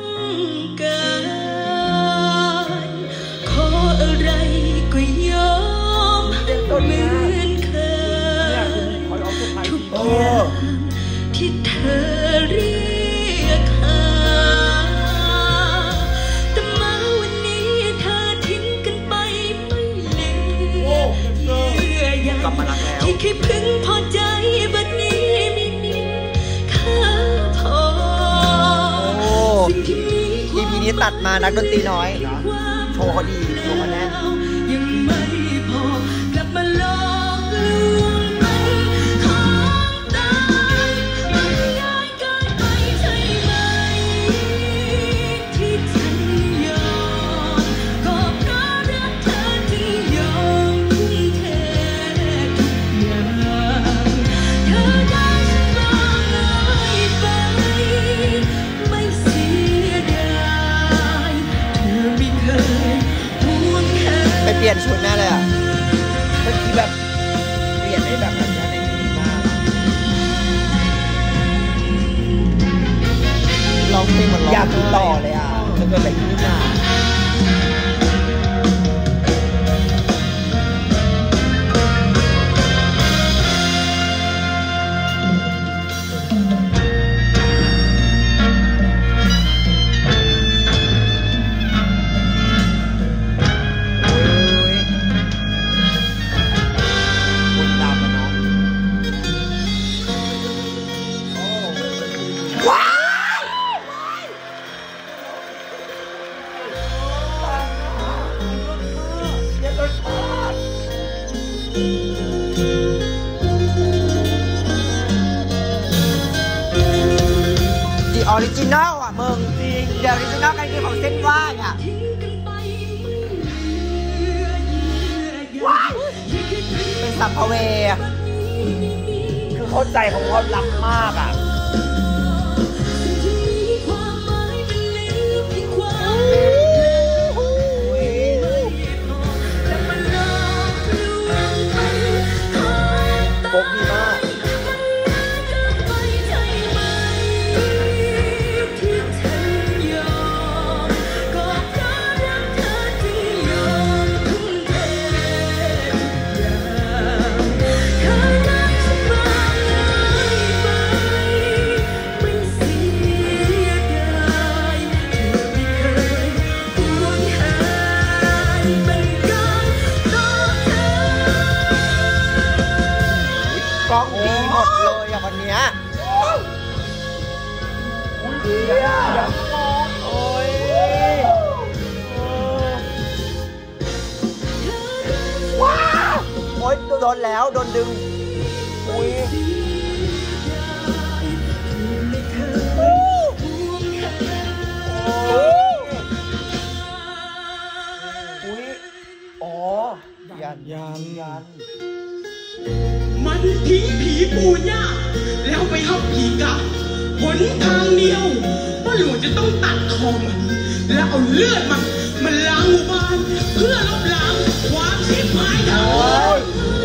การขออะไรก็ยอมเหมือนเคยทุกอย่างที่เธอเรียกหาแต่มาวันนี้เธอทิ้งกันไปไม่เหลือเยื่อใยที่เคยพึงพอใจบัดนี้ไม่มีค่าพอสิ่งที่มี EP นี้ตัดมานักดนตรีน้อยโชว์เขาดีโชว์เขาแน่นยังไม่พอกลับมาหลอกลวงมันของตายมันง่ายเกินไปใช่ไหมที่ฉันยอมก็เพราะรักเธอที่ยอมทุ่มเททุกอย่างเธอได้ฉันบ้างเลยไปไม่เสียดายเธอไม่เคยห่วงแค่ไปเปลี่ยนชุดแน่เลยอ่ะเมื่อกี้แบบเปลี่ยนได้แบบนั้นได้ดีมากร้องเพลงเหมือนร้องอยากต่อเลยอ่ะจะเกิดอะไรขึ้นอ่ะออริจินัลอ่ะมึงจริงเดี๋ยวออริจินัลกันคือของเส้นว่ายอ่ะเป็นสัมภเวคือเข้าใจของเขารักมากอ่ะโป๊กดีมากกล้องดีหมดเลยอ่ะวันเนี้ยโอ้ยว้าวโอ้ยโดนแล้วโดนดึงอุ้ยอ๋อยันมันทิ้งผีปูย่าแล้วไปหับผีกะหนทางเดียวว่าหลวงจะต้องตัดคอมันแล้วเอาเลือดมันล้างหมู่บ้านเพื่อลบล้างความชิบหายทั้งหมด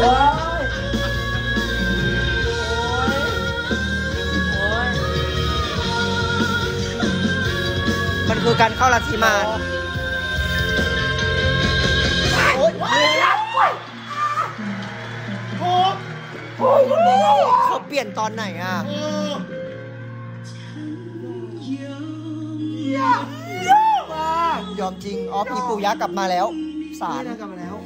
มันคือการเข้าราศีมารเขาเปลี่ยนตอนไหนอ่ะยอมจริงอ๋อผีปู่ยักษ์กลับมาแล้วสารกลับมาแล้ว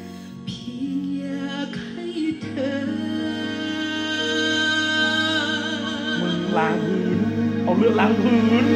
มึงล้างพื้นเอาเลือดล้างพื้น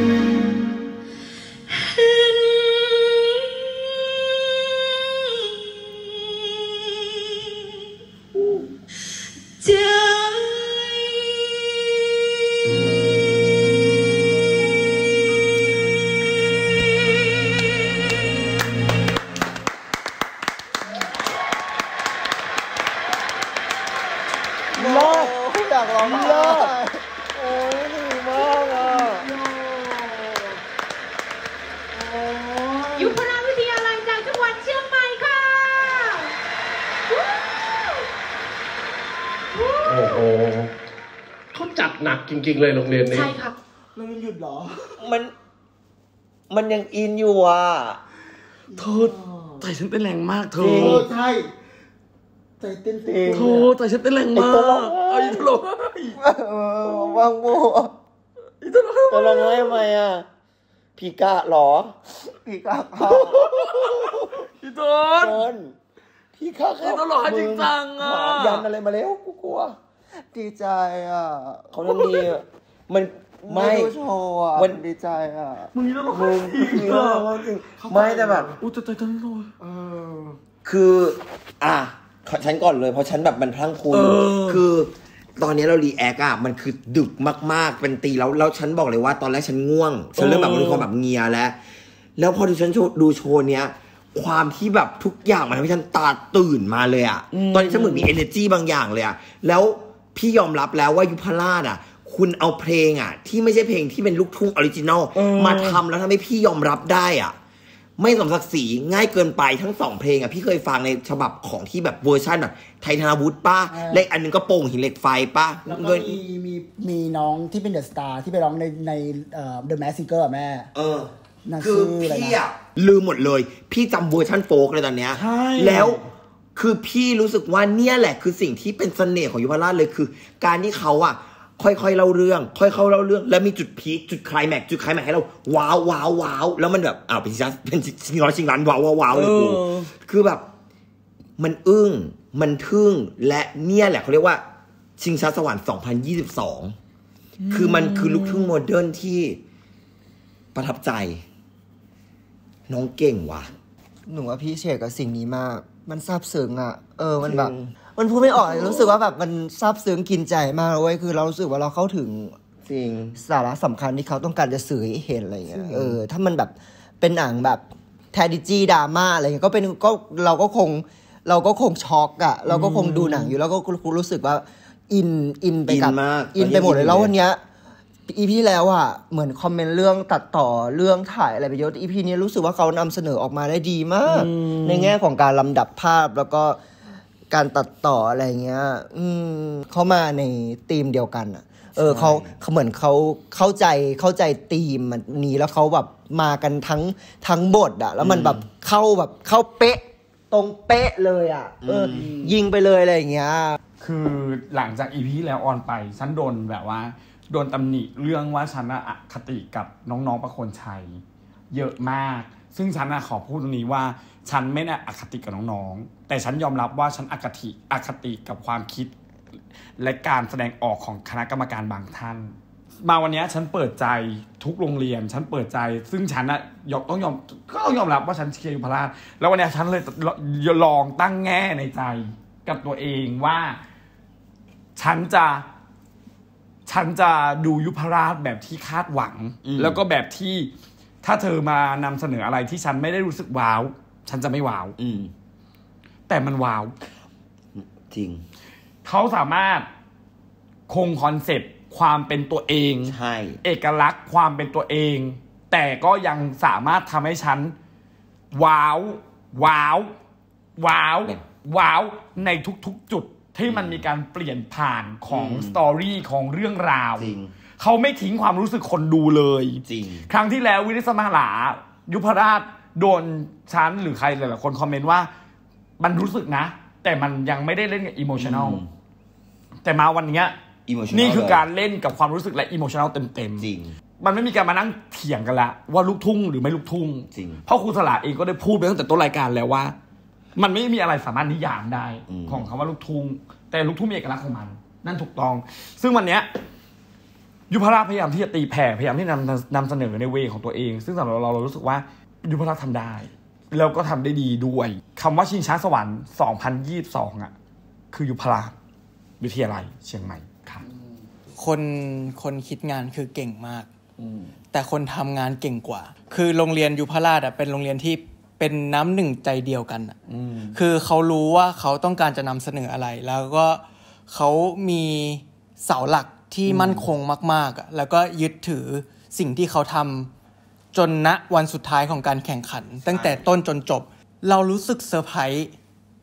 โอ้โหเขาจัดหนักจริงๆเลยโรงเรียนนี้ใช่ครับเราหยุดเหรอมันยังอินอยู่อ่ะเธอใจฉันเต้นแรงมากเธอใช่ใจเต้นเธอใจฉันเต้นแรงมากไอ้ตลกว่างโม่ตลกให้ทำไมอ่ะพี่กะหรอพี่กะค่ะพี่ต้นพี่กะค่ะตลกจริงจังอ่ะยันอะไรมาแล้วกูกลัวดีใจอ่ะเขาทำดีมันไม่โชว์อ่ะมันดีใจอ่ะมึงนี่ตลกจริงไม่แต่แบบอุ้ยใจเต้นเลยคือฉันก่อนเลยเพราะฉันแบบมันพลั้งพลูคือตอนนี้เรารีแอคอ่ะมันคือดึกมากๆเป็นตีแล้วฉันบอกเลยว่าตอนแรกฉันง่วงฉันเริ่มแบบมีความแบบเงียแล้วพอที่ฉันดูโชว์เนี้ยความที่แบบทุกอย่างมันทำให้ฉันตาตื่นมาเลยอ่ะตอนนี้ฉันเหมือนมี energy บางอย่างเลยอ่ะแล้วพี่ยอมรับแล้วว่ายุพราชอ่ะคุณเอาเพลงอ่ะที่ไม่ใช่เพลงที่เป็นลูกทุ่งออริจินอลมาทำแล้วทำให้พี่ยอมรับได้อ่ะไม่สมศักดิ์ศรีง่ายเกินไปทั้งสองเพลงอ่ะพี่เคยฟังในฉบับของที่แบบเวอร์ชันแบบไทยธนวุฒิป้าเลขอันนึงก็โป่งหินเหล็กไฟป้าแล้วก็มีน้องที่เป็นเดอะสตาร์ที่ไปร้องในThe Masked Singer อ่ะแม่คือพี่อ่ะลืมหมดเลยพี่จำเวอร์ชันโฟล์กเลยตอนเนี้ยแล้วคือพี่รู้สึกว่าเนี่ยแหละคือสิ่งที่เป็นเสน่ห์ของยุพราชเลยคือการที่เขาอ่ะค่อยๆเล่าเรื่องแล้วมีจุดพีคจุดไคลแม็กซ์ให้เราว้าวแล้วมันแบบเป็นชิงล้านว้าวเลยกูคือแบบมันอึ้งมันทึ่งและเนี่ยแหละเขาเรียกว่าชิงช้าสวรรค์2022คือมันคือลูกทุ่งโมเดิร์นที่ประทับใจน้องเก่งว่ะหนูว่าพี่เชษกับสิ่งนี้มากมันซาบซึ้งอ่ะมันแบบมันพูดไม่ออกรู้สึกว่าแบบมันซาบซึ้งกินใจมากเลยคือเรารู้สึกว่าเราเข้าถึงจริงสาระสำคัญที่เขาต้องการจะสื่อให้เห็นอะไรเงี้ยถ้ามันแบบเป็นหนังแบบแทดิจีดราม่าอะไรเงี้ยก็เราก็คงช็อกอ่ะเราก็คงดูหนังอยู่แล้วก็รู้สึกว่าอินไปกับอินไปหมดเลยแล้ววันเนี้ยอีพีแล้วอ่ะเหมือนคอมเมนต์เรื่องตัดต่อเรื่องถ่ายอะไรไปเยอะอีพีนี้รู้สึกว่าเขานำเสนอออกมาได้ดีมากในแง่ของการลำดับภาพแล้วก็การตัดต่ออะไรเงี้ยเขามาในธีมเดียวกันอ่ะเขาเหมือนเขาเข้าใจธีมมันนี้แล้วเขาแบบมากันทั้งบทอ่ะแล้วมันแบบเข้าเป๊ะตรงเป๊ะเลยอ่ะยิงไปเลยอะไรอย่างเงี้ยคือหลังจากอีพีแล้วออนไปฉันโดนแบบว่าโดนตำหนิเรื่องว่าฉันอคติกับน้องๆประโคนชัยเยอะมากซึ่งฉันขอพูดตรงนี้ว่าฉันไม่ได้อคติกับน้องๆแต่ฉันยอมรับว่าฉันอคติกับความคิดและการแสดงออกของคณะกรรมการบางท่านมาวันนี้ฉันเปิดใจทุกโรงเรียนฉันเปิดใจซึ่งฉันต้องยอมรับว่าฉันเชียร์ยุพราชแล้ววันนี้ฉันเลยลองตั้งแง่ในใจกับตัวเองว่าฉันจะดูยุพราชแบบที่คาดหวังแล้วก็แบบที่ถ้าเธอมานำเสนออะไรที่ฉันไม่ได้รู้สึกว้าวฉันจะไม่ว้าวแต่มันว้าวจริงเขาสามารถคงคอนเซ็ปต์ความเป็นตัวเองใช่เอกลักษณ์ความเป็นตัวเองแต่ก็ยังสามารถทำให้ฉันว้าวในทุกๆจุดที่มันมีการเปลี่ยนผ่านของสตอรี่ของเรื่องราวเขาไม่ทิ้งความรู้สึกคนดูเลยจริงครั้งที่แล้ววินิสมาหลายุพราชโดนฉันหรือใครหลายๆคนคอมเมนต์ว่ามันรู้สึกนะแต่มันยังไม่ได้เล่นกับอิโมชันแนลแต่มาวันนี้นี่คือการเล่นกับความรู้สึกและอิโมชันแนลเต็มๆจริงมันไม่มีการมานั่งเถียงกันละว่าลูกทุ่งหรือไม่ลูกทุ่งจริงเพราะครูสลาเองก็ได้พูดไปตั้งแต่ต้นรายการแล้วว่ามันไม่มีอะไรสามารถนิยามได้ของคำว่าลูกทุ่งแต่ลูกทุ่งมีเอกลักษณ์ของมันนั่นถูกต้องซึ่งวันนี้ยุพราชพยายามที่จะตีแผ่พยายามที่นำเสนอในเวของตัวเองซึ่งสำหรับเรารู้สึกว่ายุพราชทำได้แล้วก็ทำได้ดีด้วยคำว่าชิงช้าสวรรค์2022อ่ะคือยุพราชวิทยาลัยเชียงใหม่ครับคนคิดงานคือเก่งมากแต่คนทำงานเก่งกว่าคือโรงเรียนยุพราชเป็นโรงเรียนที่เป็นน้ำหนึ่งใจเดียวกันคือเขารู้ว่าเขาต้องการจะนำเสนออะไรแล้วก็เขามีเสาหลักที่มั่นคงมากๆแล้วก็ยึดถือสิ่งที่เขาทำจนณวันสุดท้ายของการแข่งขันตั้งแต่ต้นจนจบเรารู้สึกเซอร์ไพรส์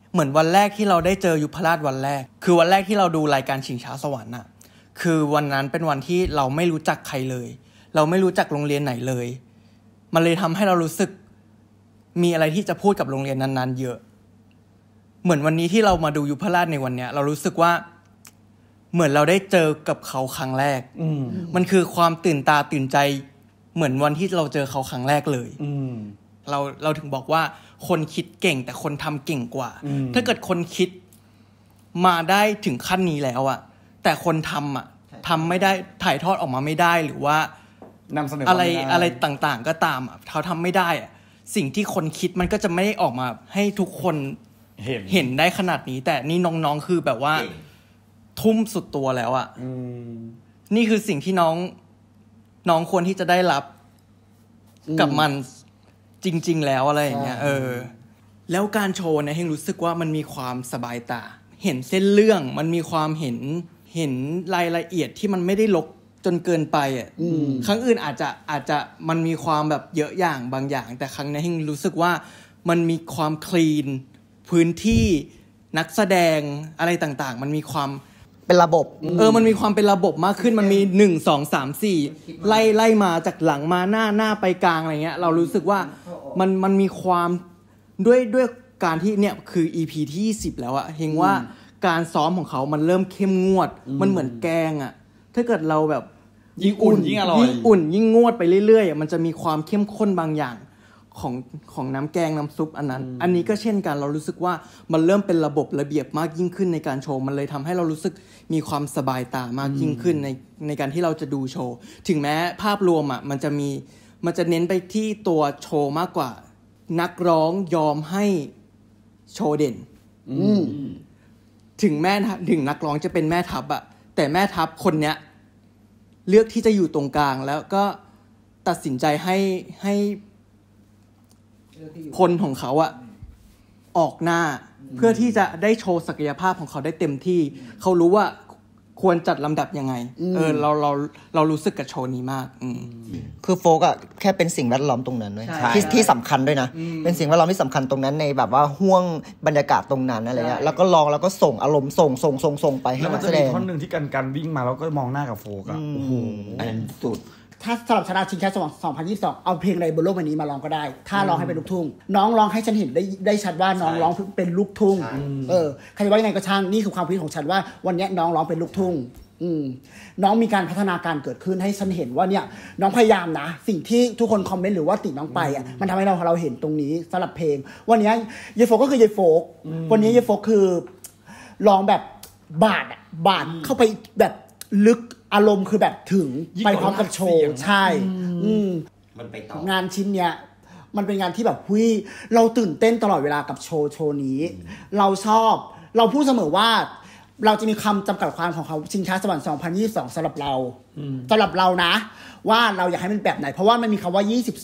เหมือนวันแรกที่เราได้เจอยุพราชวันแรกคือวันแรกที่เราดูรายการชิงช้าสวรรค์น่ะคือวันนั้นเป็นวันที่เราไม่รู้จักใครเลยเราไม่รู้จักโรงเรียนไหนเลยมันเลยทำให้เรารู้สึกมีอะไรที่จะพูดกับโรงเรียนนั้นๆเยอะเหมือนวันนี้ที่เรามาดูยุพราชในวันเนี้ยเรารู้สึกว่าเหมือนเราได้เจอกับเขาครั้งแรกมันคือความตื่นตาตื่นใจเหมือนวันที่เราเจอเขาครั้งแรกเลยเราถึงบอกว่าคนคิดเก่งแต่คนทำเก่งกว่าถ้าเกิดคนคิดมาได้ถึงขั้นนี้แล้วอะแต่คนทำทำไม่ได้ถ่ายทอดออกมาไม่ได้หรือว่านำเสนออะไรต่างๆก็ตามเขาทำไม่ได้อะสิ่งที่คนคิดมันก็จะไม่ได้ออกมาให้ทุกคนเห็นได้ขนาดนี้แต่นี่น้องๆคือแบบว่าทุ่มสุดตัวแล้วอะนี่คือสิ่งที่น้องควรที่จะได้รับกับมันจริงๆแล้วอะไรอย่างเงี้ยแล้วการโชว์เนี่ยเฮงรู้สึกว่ามันมีความสบายตาเห็นเส้นเรื่องมันมีความเห็นรายละเอียดที่มันไม่ได้รกจนเกินไปอ่ะครั้งอื่นอาจจะมันมีความแบบเยอะอย่างบางอย่างแต่ครั้งนี้เฮงรู้สึกว่ามันมีความคลีนพื้นที่นักแสดงอะไรต่างๆมันมีความเป็นระบบมันมีความเป็นระบบมากขึ้นมันมี1 2 3 4ไล่มาจากหลังมาหน้าไปกลางอะไรเงี้ยเรารู้สึกว่ามันมีความด้วยการที่เนี่ยคือ EP ที่20แล้วอะเฮงว่าการซ้อมของเขามันเริ่มเข้มงวดมันเหมือนแกงอะถ้าเกิดเราแบบยิ่งอุ่นยิ่งอร่อยยิ่งอุ่นยิ่งงวดไปเรื่อยๆมันจะมีความเข้มข้นบางอย่างของน้ำแกงน้ำซุปอันนี้ก็เช่นกันเรารู้สึกว่ามันเริ่มเป็นระบบระเบียบมากยิ่งขึ้นในการโชว์มันเลยทำให้เรารู้สึกมีความสบายตามากยิ่งขึ้นในการที่เราจะดูโชว์ถึงแม้ภาพรวมอ่ะมันจะเน้นไปที่ตัวโชว์มากกว่านักร้องยอมให้โชว์เด่นถึงนักร้องจะเป็นแม่ทัพอ่ะแต่แม่ทัพคนเนี้ยเลือกที่จะอยู่ตรงกลางแล้วก็ตัดสินใจให้พลของเขาอะออกหน้าเพื่อที่จะได้โชว์ศักยภาพของเขาได้เต็มที่เขารู้ว่าควรจัดลำดับยังไงเรารู้สึกกับโชว์นี้มากคือโฟกอะแค่เป็นสิ่งแวดล้อมตรงนั้นด้วยที่สำคัญด้วยนะเป็นสิ่งแวดล้อมที่สำคัญตรงนั้นในแบบว่าห่วงบรรยากาศตรงนั้นอะไรเงี้ยแล้วก็ลองแล้วก็ส่งอารมณ์ส่งไปให้นักแสดงท่อนหนึ่งที่กันวิ่งมาแล้วก็มองหน้ากับโฟกอะโอ้โหอันนั้นสุดถ้าสำหรับชนะชิงแชมป์2022เอาเพลงอะไรบนโลกใบนี้มาร้องก็ได้ถ้าร้องให้เป็นลูกทุ่งน้องร้องให้ฉันเห็นได้ชัดว่าน้องร้องเป็นลูกทุ่งใครว่ายังไงก็ช่างนี่คือความคิดของฉันว่าวันนี้น้องร้องเป็นลูกทุ่งน้องมีการพัฒนาการเกิดขึ้นให้ฉันเห็นว่าเนี่ยน้องพยายามนะสิ่งที่ทุกคนคอมเมนต์หรือว่าติน้องไปอ่ะมันทำให้เราเห็นตรงนี้สำหรับเพลงวันนี้เยโฟก็คือเยโฟวันนี้เยโฟคือร้องแบบบาดเข้าไปแบบลึกอารมณ์คือแบบถึงไปพร้อมกับโชว์ใช่มันไปต่องานชิ้นเนี้ยมันเป็นงานที่แบบเราตื่นเต้นตลอดเวลากับโชว์นี้เราชอบเราพูดเสมอว่าเราจะมีคำจำกัดความของเขาชิงช้าสวรรค์2022สำหรับเรานะว่าเราอยากให้มันแบบไหนเพราะว่ามันมีคำว่า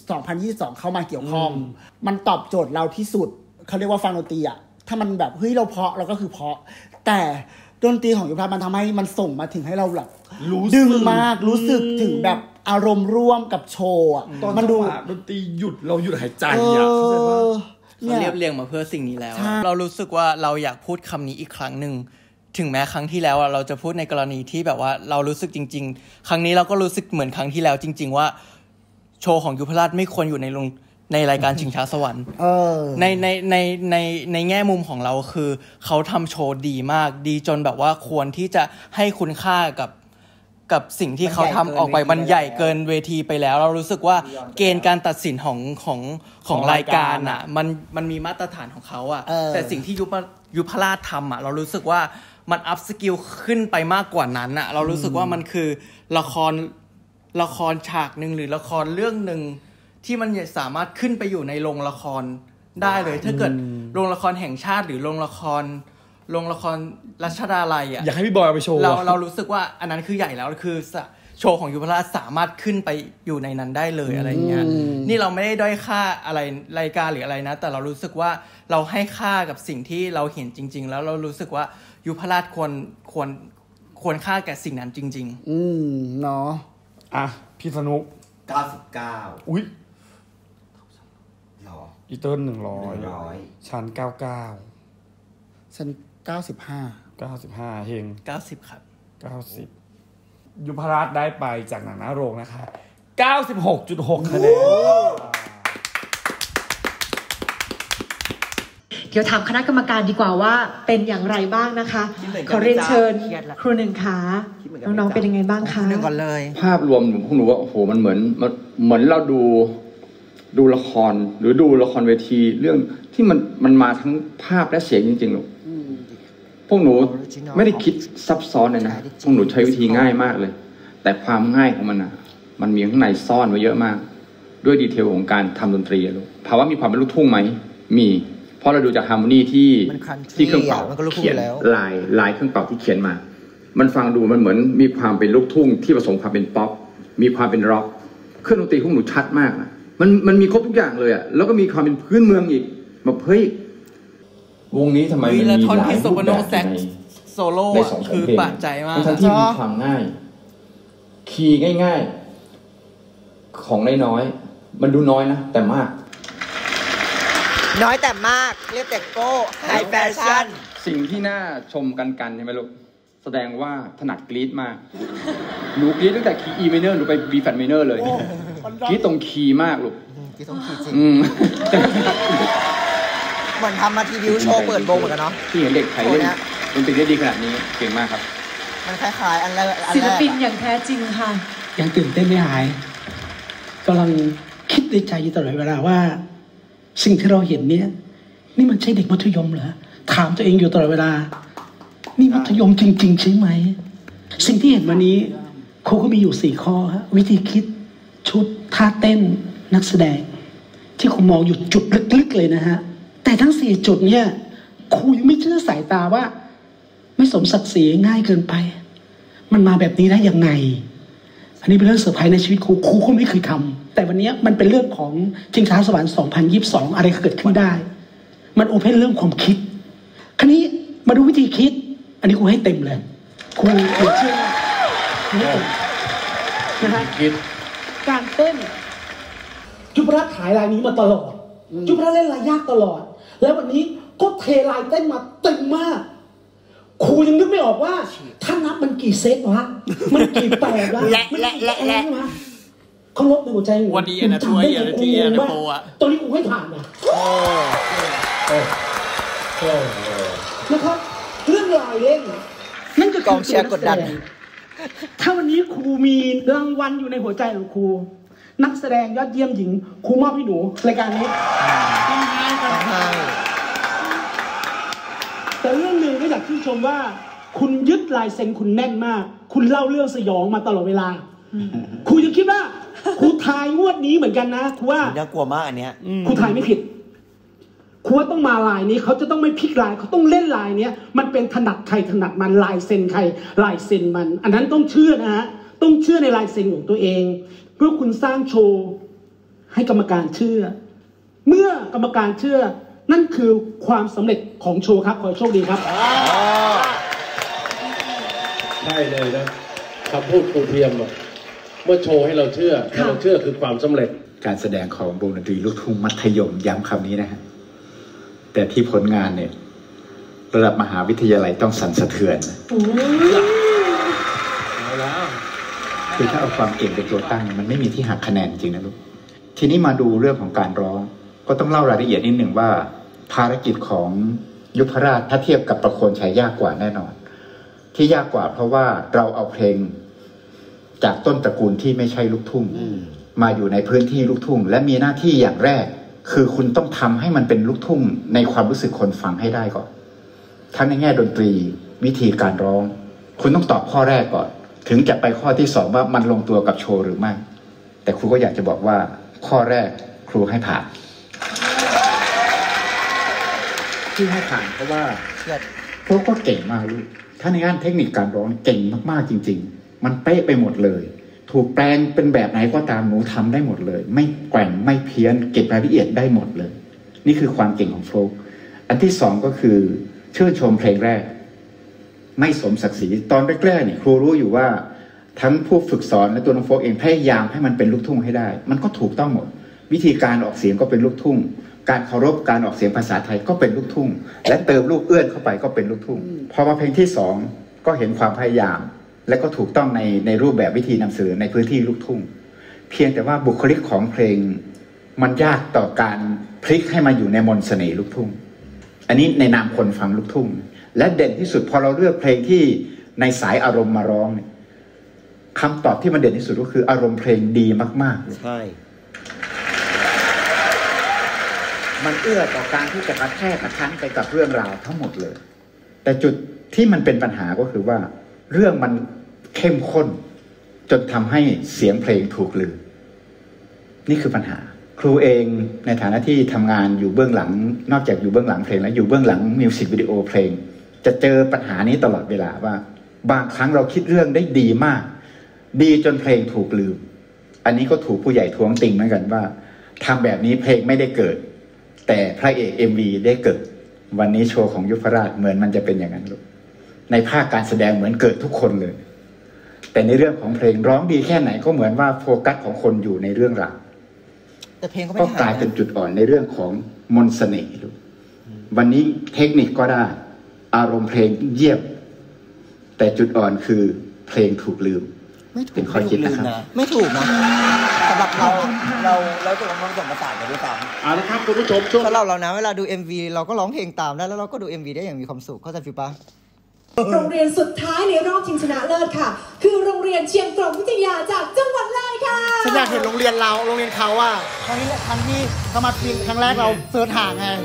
2022เข้ามาเกี่ยวข้องมันตอบโจทย์เราที่สุดเขาเรียกว่าฟังดนตรีอะถ้ามันแบบเราเพาะเราก็คือเพาะแต่ดนตรีของยุพราชมันทำให้มันส่งมาถึงให้เราแบบดึงมากรู้สึกถึงแบบอารมณ์ร่วมกับโชว์อ่ะมันดูดนตรีหยุดเราหยุดหายใจอ่ะเข้าใจว่าเขาเรียบเรียงมาเพื่อสิ่งนี้แล้วเรารู้สึกว่าเราอยากพูดคำนี้อีกครั้งหนึ่งถึงแม้ครั้งที่แล้วเราจะพูดในกรณีที่แบบว่าเรารู้สึกจริงๆครั้งนี้เราก็รู้สึกเหมือนครั้งที่แล้วจริงๆว่าโชว์ของยุพราชไม่ควรอยู่ในรายการชิงช้าสวรรค์ในแง่มุมของเราคือเขาทำโชว์ดีมากดีจนแบบว่าควรที่จะให้คุณค่ากับสิ่งที่เขาทำออกไปมันใหญ่เกินเวทีไปแล้วเรารู้สึกว่าเกณฑ์การตัดสินของรายการอ่ะมันมีมาตรฐานของเขาอ่ะแต่สิ่งที่ยุพราชทำอ่ะเรารู้สึกว่ามันอัพสกิลขึ้นไปมากกว่านั้นอ่ะเรารู้สึกว่ามันคือละครฉากนึงหรือละครเรื่องนึงที่มันสามารถขึ้นไปอยู่ในโรงละครได้เลยถ้าเกิดโรงละครแห่งชาติหรือโรงละครรัชดาลัยอ่ะอยากให้พี่บอยเอาไปโชว์เรารู้สึกว่าอันนั้นคือใหญ่แล้วคือโชว์ของยุพราชสามารถขึ้นไปอยู่ในนั้นได้เลยอะไรเงี้ยนี่เราไม่ได้ด้อยค่าอะไรรายการหรืออะไรนะแต่เรารู้สึกว่าเราให้ค่ากับสิ่งที่เราเห็นจริงๆแล้วเรารู้สึกว่ายุพราชควรค่าแก่สิ่งนั้นจริงๆเนาะพี่สนุก 99 อุ๊ยอีเติ้ล100ชั้น99 สนิท95 เฮง 90 ครับ 90ยุพราชได้ไปจากหนังหน้าโรงนะคะ 96.6 คะแนนเดี๋ยวถามคณะกรรมการดีกว่าว่าเป็นอย่างไรบ้างนะคะขอเรียนเชิญครูหนึ่งค่ะน้องๆเป็นยังไงบ้างคะหนึ่งก่อนเลยภาพรวมพวกหนูว่าโอ้โหมันเหมือนเราดูละครหรือดูละครเวทีเรื่องที่มันมาทั้งภาพและเสียงจริงๆลูกพวกหนูไม่ได้คิดซับซ้อนเลยนะพวกหนูใช้วิธีง่ายมากเลยแต่ความง่ายของมันมันมีข้างในซ่อนไว้เยอะมากด้วยดีเทลของการทำดนตรีลูกถามว่ามีความเป็นลูกทุ่งไหมมีเพราะเราดูจากฮาร์โมนีที่เครื่องเป่าเขียนลายเครื่องเป่าที่เขียนมามันฟังดูมันเหมือนมีความเป็นลูกทุ่งที่ผสมความเป็นป๊อปมีความเป็นร็อกเครื่องดนตรีของหนูชัดมากนะมันมีครบทุกอย่างเลยอ่ะแล้วก็มีความเป็นพื้นเมืองอีกแบบเฮ้ยวงนี้ทำไมมันมีหลายรูปแบบโซโล่คือบาดใจมากทั้งที่มีความง่ายคีย์ง่ายๆของน้อยๆมันดูน้อยนะแต่มากน้อยแต่มากเรียกแต่โก้ไฮแฟชั่นสิ่งที่น่าชมกันใช่ไหมลูกแสดงว่าถนัดกรี๊ดมากหนูกรี๊ดตั้งแต่คีย์ E minor หนูไป B flat minor เลยกรี๊ดตรงคีย์มากลูกกรี๊ดตรงคีย์จริงเหมือนทำมาทีวิวโชว์เปิดวงเหมือนกันเนาะที่เห็นเด็กไทยเล่นดนตรีได้ดีขนาดนี้เก่งมากครับมันคล้ายๆอันแรกศิลปินอย่างแท้จริงค่ะยังตื่นเต้นไม่หายกำลังคิดในใจอยู่ตลอดเวลาว่าสิ่งที่เราเห็นเนี่ยนี่มันใช่เด็กมัธยมเหรอถามตัวเองอยู่ตลอดเวลานี่มัธยมจริงๆใช่ไหมสิ่งที่เห็นวันนี้ครูก็มีอยู่4 ข้อฮะวิธีคิดชุดท่าเต้นนักแสดงที่ครูมองอยู่จุดลึกๆเลยนะฮะแต่ทั้ง4 จุดเนี่ยครูยังไม่เชื่อสายตาว่าไม่สมศักดิ์ศรีง่ายเกินไปมันมาแบบนี้ได้ยังไงอันนี้เป็นเรื่องเซอร์ไพรส์ในชีวิตครูก็ไม่เคยทำแต่วันนี้มันเป็นเรื่องของชิงช้าสวรรค์ 2022 อะไรเกิดขึ้นได้มันโอเพนเรื่องความคิดคราวนี้มาดูวิธีคิดอันนี้ครูให้เต็มเลยครูเชื่อนะฮะการเต้นยุพรัตน์ขายลายนี้มาตลอดยุพรัตน์เล่นลายยากตลอดแล้ววันนี้ก็เทลายเต้นมาเต็มมากครูยังนึกไม่ออกว่าถ้านับมันกี่เซตวะมันกี่แปดวะและเขาลบในหัวใจวันนี้นะช่วยอย่างที่นะโปอะตอนนี้ครูให้ผ่านนะนะครับเรื่องลายเล่นนั่นก็คือกองเชียร์กดดันถ้าวันนี้ครูมีรางวัลอยู่ในหัวใจของครูนักแสดงยอดเยี่ยมหญิงครูมอบให้หนูรายการนี้แต่เรื่องหนึ่งก็อยากชื่นชมว่าคุณยึดลายเซ็นคุณแน่นมากคุณเล่าเรื่องสยองมาตลอดเวลาครูยังคิดว่าครูทายงวดนี้เหมือนกันนะครูว่าน่ากลัวมากอันเนี้ยครูทายไม่ผิดครูว่าต้องมาลายนี้เขาจะต้องไม่พลิกลายเขาต้องเล่นลายเนี้ยมันเป็นถนัดใครถนัดมันลายเซ็นใครลายเซ็นมันอันนั้นต้องเชื่อนะฮะต้องเชื่อในลายเซ็นของตัวเองเพื่อคุณสร้างโชว์ให้กรรมการเชื่อเมื่อกรรมการเชื่อนั่นคือความสำเร็จของโชว์ครับขอให้โชคดีครับใช่เลยนะคำพูดครูเทียมเมื่อโชว์ให้เราเชื่อให้เราเชื่อคือความสำเร็จการแสดงของวงดนตรีลูกทุ่งมัธยมย้ำคำนี้นะฮะแต่ที่ผลงานเนี่ยระดับมหาวิทยาลัยต้องสั่นสะเทือนคือถ้าเอาความเก่งเป็นตัวตั้งมันไม่มีที่หักคะแนนจริงนะลูกทีนี้มาดูเรื่องของการร้องก็ต้องเล่ารายละเอียดนิดหนึ่งว่าภารกิจของยุพราชถ้าเทียบกับประโคนชัยยากกว่าแน่นอนที่ยากกว่าเพราะว่าเราเอาเพลงจากต้นตระกูลที่ไม่ใช่ลูกทุ่งมาอยู่ในพื้นที่ลูกทุ่งและมีหน้าที่อย่างแรกคือคุณต้องทำให้มันเป็นลูกทุ่งในความรู้สึกคนฟังให้ได้ก่อนทั้งในแง่ดนตรีวิธีการร้องคุณต้องตอบข้อแรกก่อนถึงจะไปข้อที่2ว่ามันลงตัวกับโชว์หรือไม่แต่ครูก็อยากจะบอกว่าข้อแรกครูให้ผ่านที่ให้ผ่านเพราะว่าเขาก็เก่งมากลูกถ้าในด้านเทคนิคการร้องเก่งมากๆจริงๆมันเป๊ะไปหมดเลยถูกแปลงเป็นแบบไหนก็ตามหนูทำได้หมดเลยไม่แกว่งไม่เพี้ยนเก็บรายละเอียดได้หมดเลยนี่คือความเก่งของโฟล์คอันที่2ก็คือชื่นชมเพลงแรกไม่สมศักดิ์ศรีตอนแรกๆเนี่ยครูรู้อยู่ว่าทั้งผู้ฝึกสอนและตัวน้องโฟล์คเองพยายามให้มันเป็นลูกทุ่งให้ได้มันก็ถูกต้องหมดวิธีการออกเสียงก็เป็นลูกทุ่งการเคารพการออกเสียงภาษาไทยก็เป็นลูกทุ่งและเติมลูกเอื้อนเข้าไปก็เป็นลูกทุ่งพอมาเพลงที่2ก็เห็นความพยายามและก็ถูกต้องในรูปแบบวิธีนำเสนอในพื้นที่ลูกทุ่งเพียงแต่ว่าบุคลิกของเพลงมันยากต่อการพลิกให้มาอยู่ในมนต์เสน่ห์ลูกทุ่งอันนี้ในนามคนฟังลูกทุ่งและเด่นที่สุดพอเราเลือกเพลงที่ในสายอารมณ์มาร้องเนี่ยคำตอบที่มันเด่นที่สุดก็คืออารมณ์เพลงดีมากๆใช่มันเอื้อต่อการที่จะกระแทกกระทันไปกับเรื่องราวทั้งหมดเลยแต่จุดที่มันเป็นปัญหาก็คือว่าเรื่องมันเข้มข้นจนทำให้เสียงเพลงถูกลืมนี่คือปัญหาครูเองในฐานะที่ทำงานอยู่เบื้องหลังนอกจากอยู่เบื้องหลังเพลงแล้วอยู่เบื้องหลังมิวสิกวิดีโอเพลงจะเจอปัญหานี้ตลอดเวลาว่าบางครั้งเราคิดเรื่องได้ดีมากดีจนเพลงถูกลืมอันนี้ก็ถูกผู้ใหญ่ท้วงติงเหมือนกันว่าทำแบบนี้เพลงไม่ได้เกิดแต่พระเอก MV ได้เกิดวันนี้โชว์ของยุพราชเหมือนมันจะเป็นอย่างนั้นลูกในภาคการแสดงเหมือนเกิดทุกคนเลยแต่ในเรื่องของเพลงร้องดีแค่ไหนก็เหมือนว่าโฟกัสของคนอยู่ในเรื่องราวแต่เพลงก็กลายเป็นจุดอ่อนในเรื่องของมนต์เสน่ห์ลูกวันนี้เทคนิคก็ได้อารมณ์เพลงเยี่ยมแต่จุดอ่อนคือเพลงถูกลืมเป็นข้อคิดนะครับไม่ถูกนะสำหรับเราจะลองผสมผสานกันด้วยซ้ำเอาละครับคุณผู้ชมช่วงเรานะเวลาดู MV เราก็ร้องเพลงตามได้แล้วเราก็ดู MV ได้อย่างมีความสุขเข้าใจฟิวปะโรงเรียนสุดท้ายในรอบชิงชนะเลิศค่ะคือโรงเรียนเชียงกรมวิทยาจากจังหวัดเลยค่ะฉันอยากเห็นโรงเรียนเขาอ่ะครั้งนี้แหละครั้งที่เขามาปีครั้งแรกเราเสิร์ชหาไง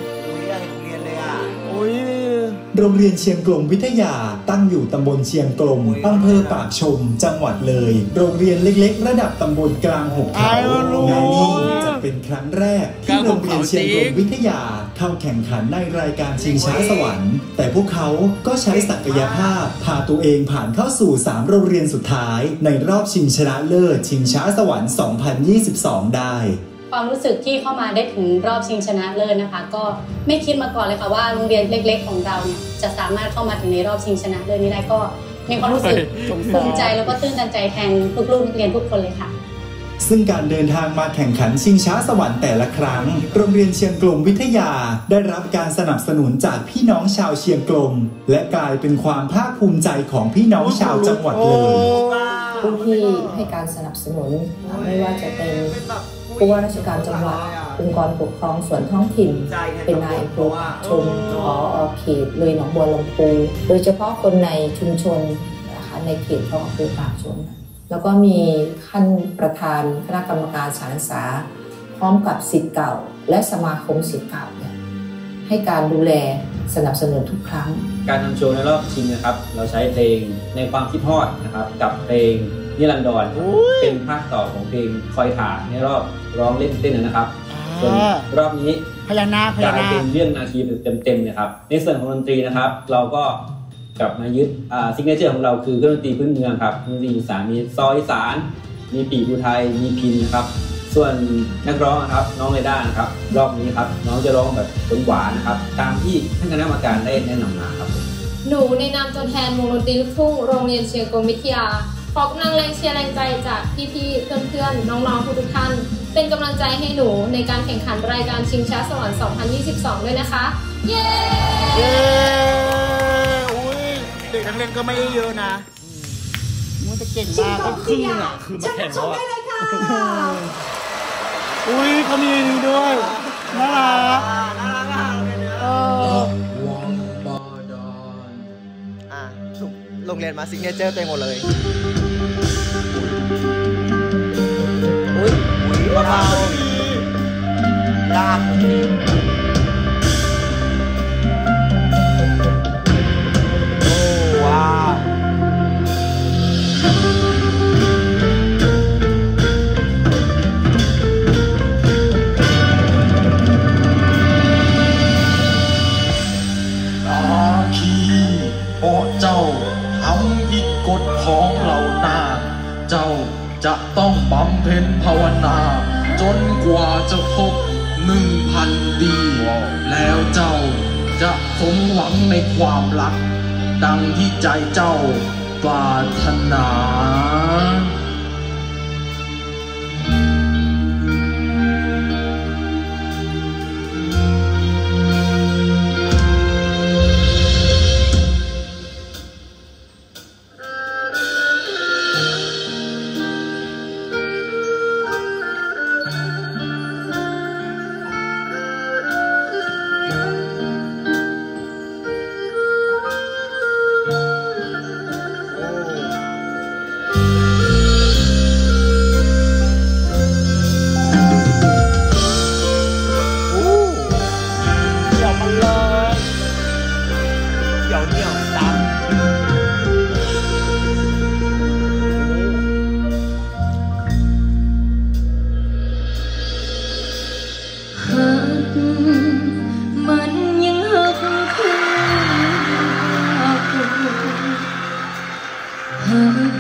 โรงเรียนเชียงกลมวิทยาตั้งอยู่ตำบลเชียงกลมอำเภอปากชมจังหวัดเลยโรงเรียนเล็กๆระดับตำบลกลางหุบเขางานนี้จะเป็นครั้งแรกที่โรงเรียนเชียงกลมวิทยาเข้าแข่งขันในรายการชิงช้าสวรรค์แต่พวกเขาก็ใช้ศักยภาพพาตัวเองผ่านเข้าสู่3โรงเรียนสุดท้ายในรอบชิงชนะเลิศชิงช้าสวรรค์ 2022 ได้ความรู้สึกที่เข้ามาได้ถึงรอบชิงชนะเลิศนะคะก็ไม่คิดมาก่อนเลยค่ะว่าโรงเรียนเล็กๆของเราเนี่ยจะสามารถเข้ามาถึงในรอบชิงชนะเลิศนี้ได้ก็มีความรู้สึกภูมิใจแล้วก็ตื้นตันใจแทนลูกๆนักเรียนทุกคนเลยค่ะซึ่งการเดินทางมาแข่งขันชิงช้าสวรรค์แต่ละครั้งโรงเรียนเชียงกลมวิทยาได้รับการสนับสนุนจากพี่น้องชาวเชียงกลมและกลายเป็นความภาคภูมิใจของพี่น้องชาวจังหวัดเลยผู้ที่ให้การสนับสนุนไม่ว่าจะเป็นผู้ว่าราชการจังหวัดองค์กรปกครองส่วนท้องถิ่นเป็นนายอำเภอปากชมผอ.เขตเลยหนองบัวลำพูโดยเฉพาะคนในชุมชนนะคะในเขตของอำเภอปากชมแล้วก็มีขั้นประธานคณะกรรมการสารศึกษาพร้อมกับศิษย์เก่าและสมาคมศิษย์เก่าให้การดูแลสนับสนุนทุกครั้งการทำโชว์ในรอบชิงนะครับเราใช้เพลงในความคิดฮอดนะครับกับเพลงนิรันดรเป็นภาคต่อของเพลงคอยถ่าในรอบร้องเล่นเต้นนะครับส่วนรอบนี้พญานาคกลายเป็นเรื่องนาทีเต็มๆนะครับในส่วนของดนตรีนะครับเราก็กลับมายึดซิกเนเจอร์ของเราคือเครื่องดนตรีพื้นเมืองครับดนตรีอีสานมีซอยอีสานมีปีภูไทยมีพินนะครับส่วนนักร้องนะครับน้องเรด้านะครับรอบนี้ครับน้องจะร้องแบบหวานนะครับตามที่ท่านคณะกรรมการได้แนะนำมาครับหนูในนามตัวแทนวงดนตรีลูกทุ่งโรงเรียนเชียงกลมวิทยาขอกำลังแรงเชียร์แรงใจจากพี่ๆเพื่อนๆน้องๆทุกท่านเป็นกำลังใจให้หนูในการแข่งขันรายการชิงช้าสวรรค์ 2022 ด้วยนะคะเย้เด็กนักเรียนก็ไม่ได้เยอะนะมันจะเก่งมากก็คือมาแข่งแล้วอุ้ยเขามีนี่ด้วยน่ารักโรงเรียนมาซิกเนเจอร์เต็มหมดเลยอุ้ยเบาๆลากจะต้องบำเพ็ญภาวนาจนกว่าจะครบ 1,000 ปีแล้วเจ้าจะสมหวังในความรักดังที่ใจเจ้าปรารถนา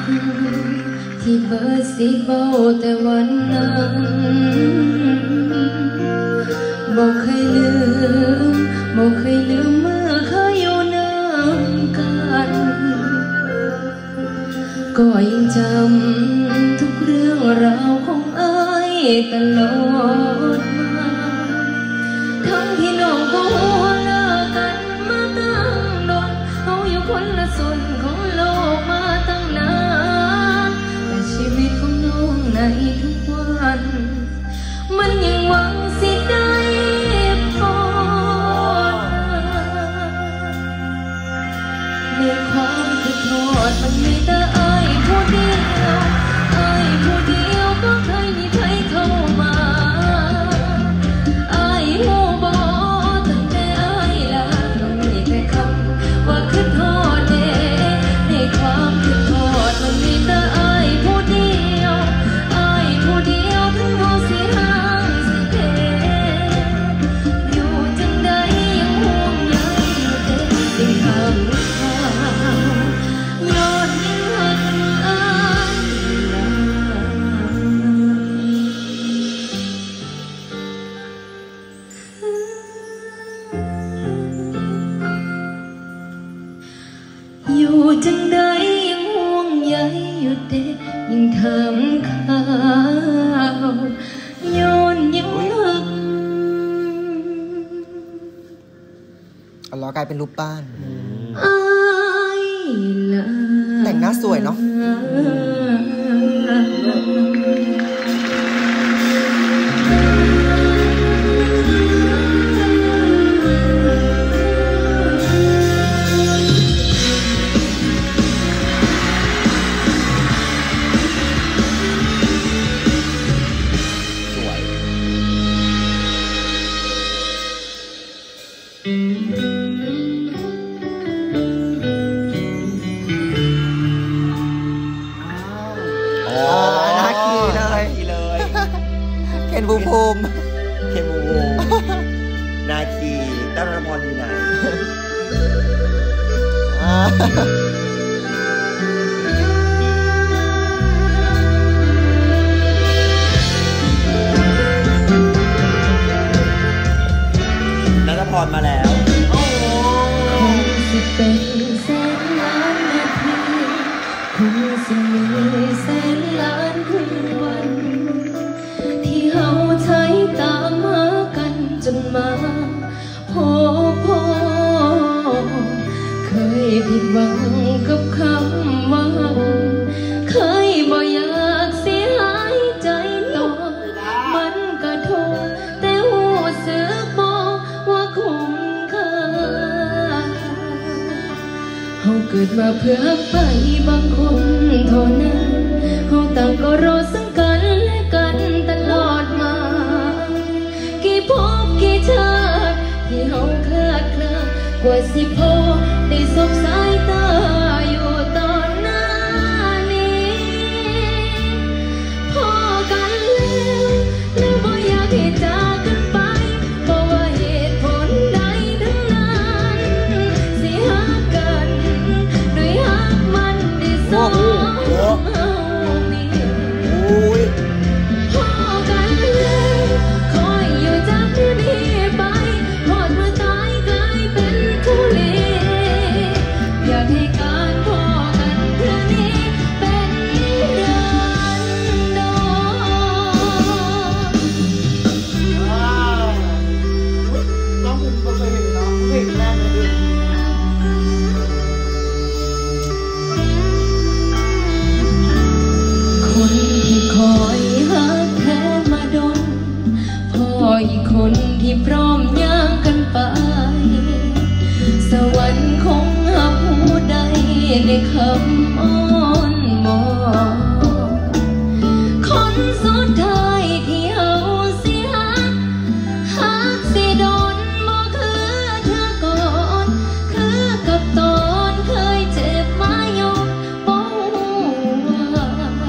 ที่เบิดสิเบาแต่วันนั้นบอกเคยลืมเมื่อเคยอยู่น้ำกันก็ยังจำทุกเรื่องราวของอ้ายตลอดมาทั้งที่น้องก็เลิกกันมาตั้งโดนเขาอยู่คนละส่วนของโลกมาตั้งนานแต่ชีวิตของน้องในทุกวันมันยังหวังสิได้พอในความคิดทอดมันมีแต่อ้ายผู้เดียวก็เคยมีใครเข้ามาอ้ายหูบอกตั้งแต่อ้ายลาต้องมีแต่คำว่าคิดทอดในความคิดทอดมันมีแต่อ้ายผู้เดียวถึงเขาสิห่างสิเทอยู่จังใดยังห่วงใยอยู่เด็กสิ่งคำยอดยิ่งหักอ้ายอยู่จังใดยังห่วงใยอยู่เด็กยิ่งทำข่าวย้อนยังหักเอาล้อกลายเป็นรูปบ้านอ้ายลาแต่งหน้าสวยเนาะภูมิเคนภูมินาคีตั้งนพรอยู่ไหนนัทพรมาแล้วคงสิเป็นแสนล้านนาทีคงสิมีแสนล้านคืนวันที่เฮาใช้ตามหากันจนมาพบเคยผิดหวังกับคำว่าเคยบ่อยากเสียหายใจต่อมันก็โทษแต่หูสึกบ่ว่าคุ้มค่าเฮาเกิดมาเพื่อไปบางคนเท่านั้นเฮาต่างก็รอซึ่งกันและกันตลอดมากี่ภพกี่ชาติที่เฮาคลาดคลากว่าสิพอได้สบสายตาอยู่ตอนหน้านี้พอกันแล้วบ่อยากให้จากกันไปบ่ว่าเหตุผลใดทั้งนั้นสิหักกันด้วยหักมันได้สองเฮามีพอกันแล้วคอยอยู่จากที่นี่ไปหอดเมื่อตายกลายเป็นทุลีอยากให้การพอกันเพื่อนี้เป็นเดินดน้องผมก็เคยเห็นน้องเพลงแรกเลยคนที่คอยหักแท้มาดนพออีกคนที่พร้อมย่างกันไปสวรรค์คงหับผู้ใดในคำอ้อนวอนคนสุดท้ายที่เฮาสิหักสิโดนบ่คือเธอก่อนคือกับตอนเคยเจ็บมาอยู่บ่ว่า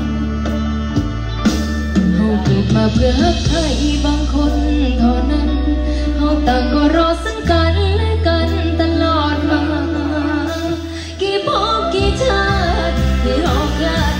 เฮาเกิดมาเพื่อหักใครบางคนเท่านั้นเฮาต่างก็รอซึ่งกันและกันตลอดมากี่ภพกี่ชาติที่เฮาคลาด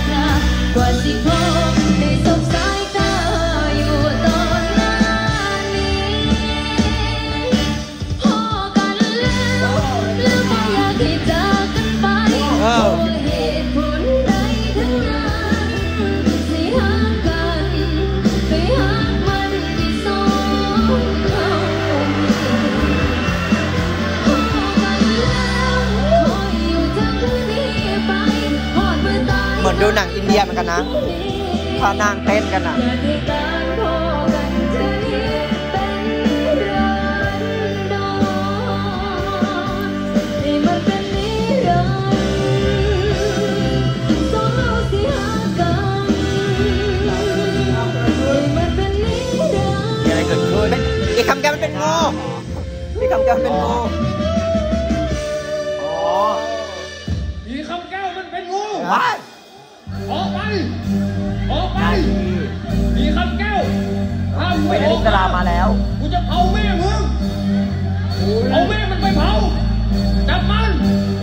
เหมือนดูหนังอินเดียเหมือนกันนะพานางเต้นกันอ่ะอีกคำแก้วมันเป็นงูอีกคำแก้วมันเป็นงูอีกคำแก้วมันเป็นงูออกไปอีกคำแก้วห้ามไม่ได้ลิงกะลามาแล้วกูจะเผาแม่มึงเอาแม่มันไปเผาจับมัน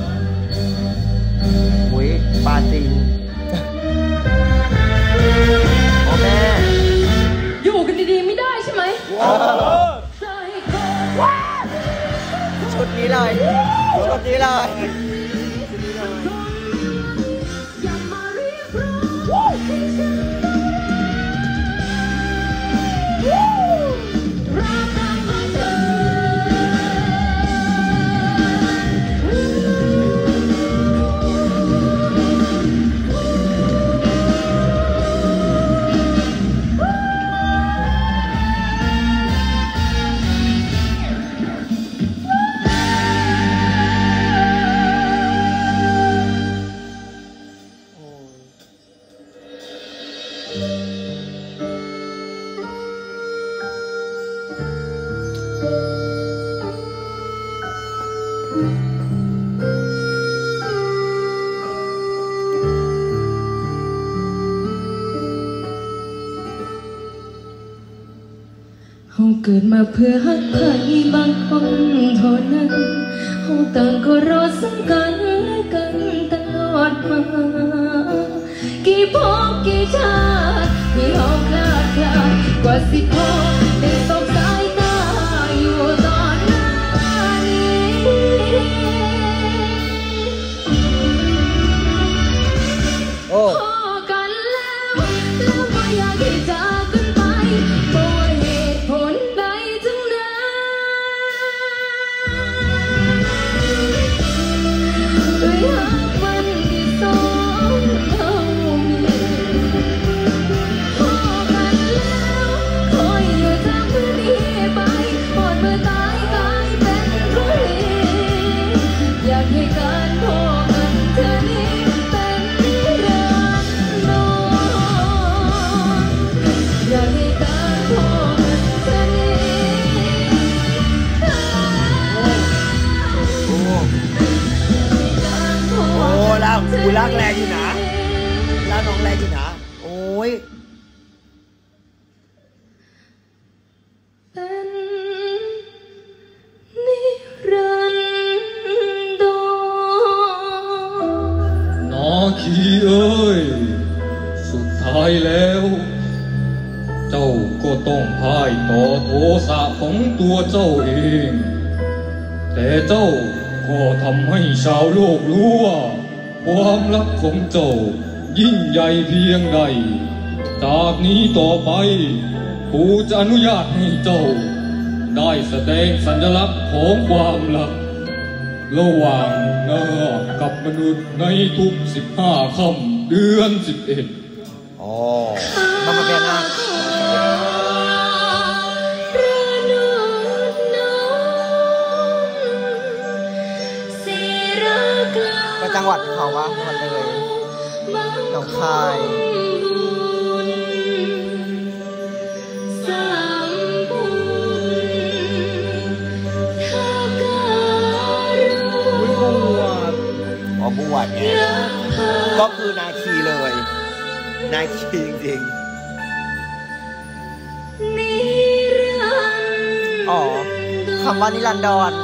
อุ้ยปลาจริงโอ้แม่อยู่กันดีๆไม่ได้ใช่ไหมชุดนี้เลยชุดนี้เลยเกิดมาเพื่อหักใครบางคนเท่านั้นเราต่างก็รอสังกันและกันตลอดมากี่พบกี่ชาติที่เราคลาดกว่าสิพบได้สบสายตาอยู่ตอนนี้พอกันแล้วไม่อยากให้จากกันไปกูลากแรงอยู่นะลากน้องแรงอยู่นะโอ้ยเป็นนิรันดรน้องขี้เอ้ยสุดท้ายแล้วเจ้าก็ต้องพ่ายต่อโทสะของตัวเจ้าเองแต่เจ้าก็ทำให้ชาวโลกรู้ว่าความรักของเจ้ายิ่งใหญ่เพียงใดจากนี้ต่อไปกูจะอนุญาตให้เจ้าได้แสดงสัญลักษณ์ของความรักระหว่างนาคกับมนุษย์ในทุก15 ค่ำเดือน 11 อ๋อมาเปลี่ยนนะจังหวัดเขาว่าจังหวัดเลยหนองคายบวชไงก็คือนาคีเลยนาคีจริงๆอ๋อคำว่านิรันดร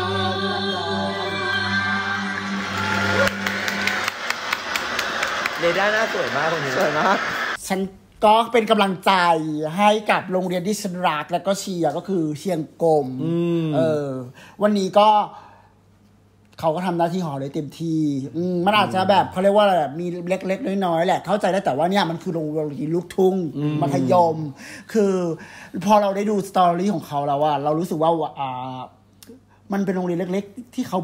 เรด้าหน้าสวยมากคนนี้สวยมากฉันก็เป็นกำลังใจให้กับโรงเรียนที่ฉันรักและก็เชียร์ก็คือเชียงกงวันนี้ก็เขาก็ทำหน้าที่ของเขาได้เต็มที่มันอาจจะแบบเขาเรียกว่าอะไรมีเล็กๆน้อยๆแหละเข้าใจได้แต่ว่าเนี่ยมันคือโรงเรียนลูกทุ่งมัธยมคือพอเราได้ดูสตอรี่ของเขาแล้วว่าเรารู้สึกว่ามันเป็นโรงเรียนเล็กๆที่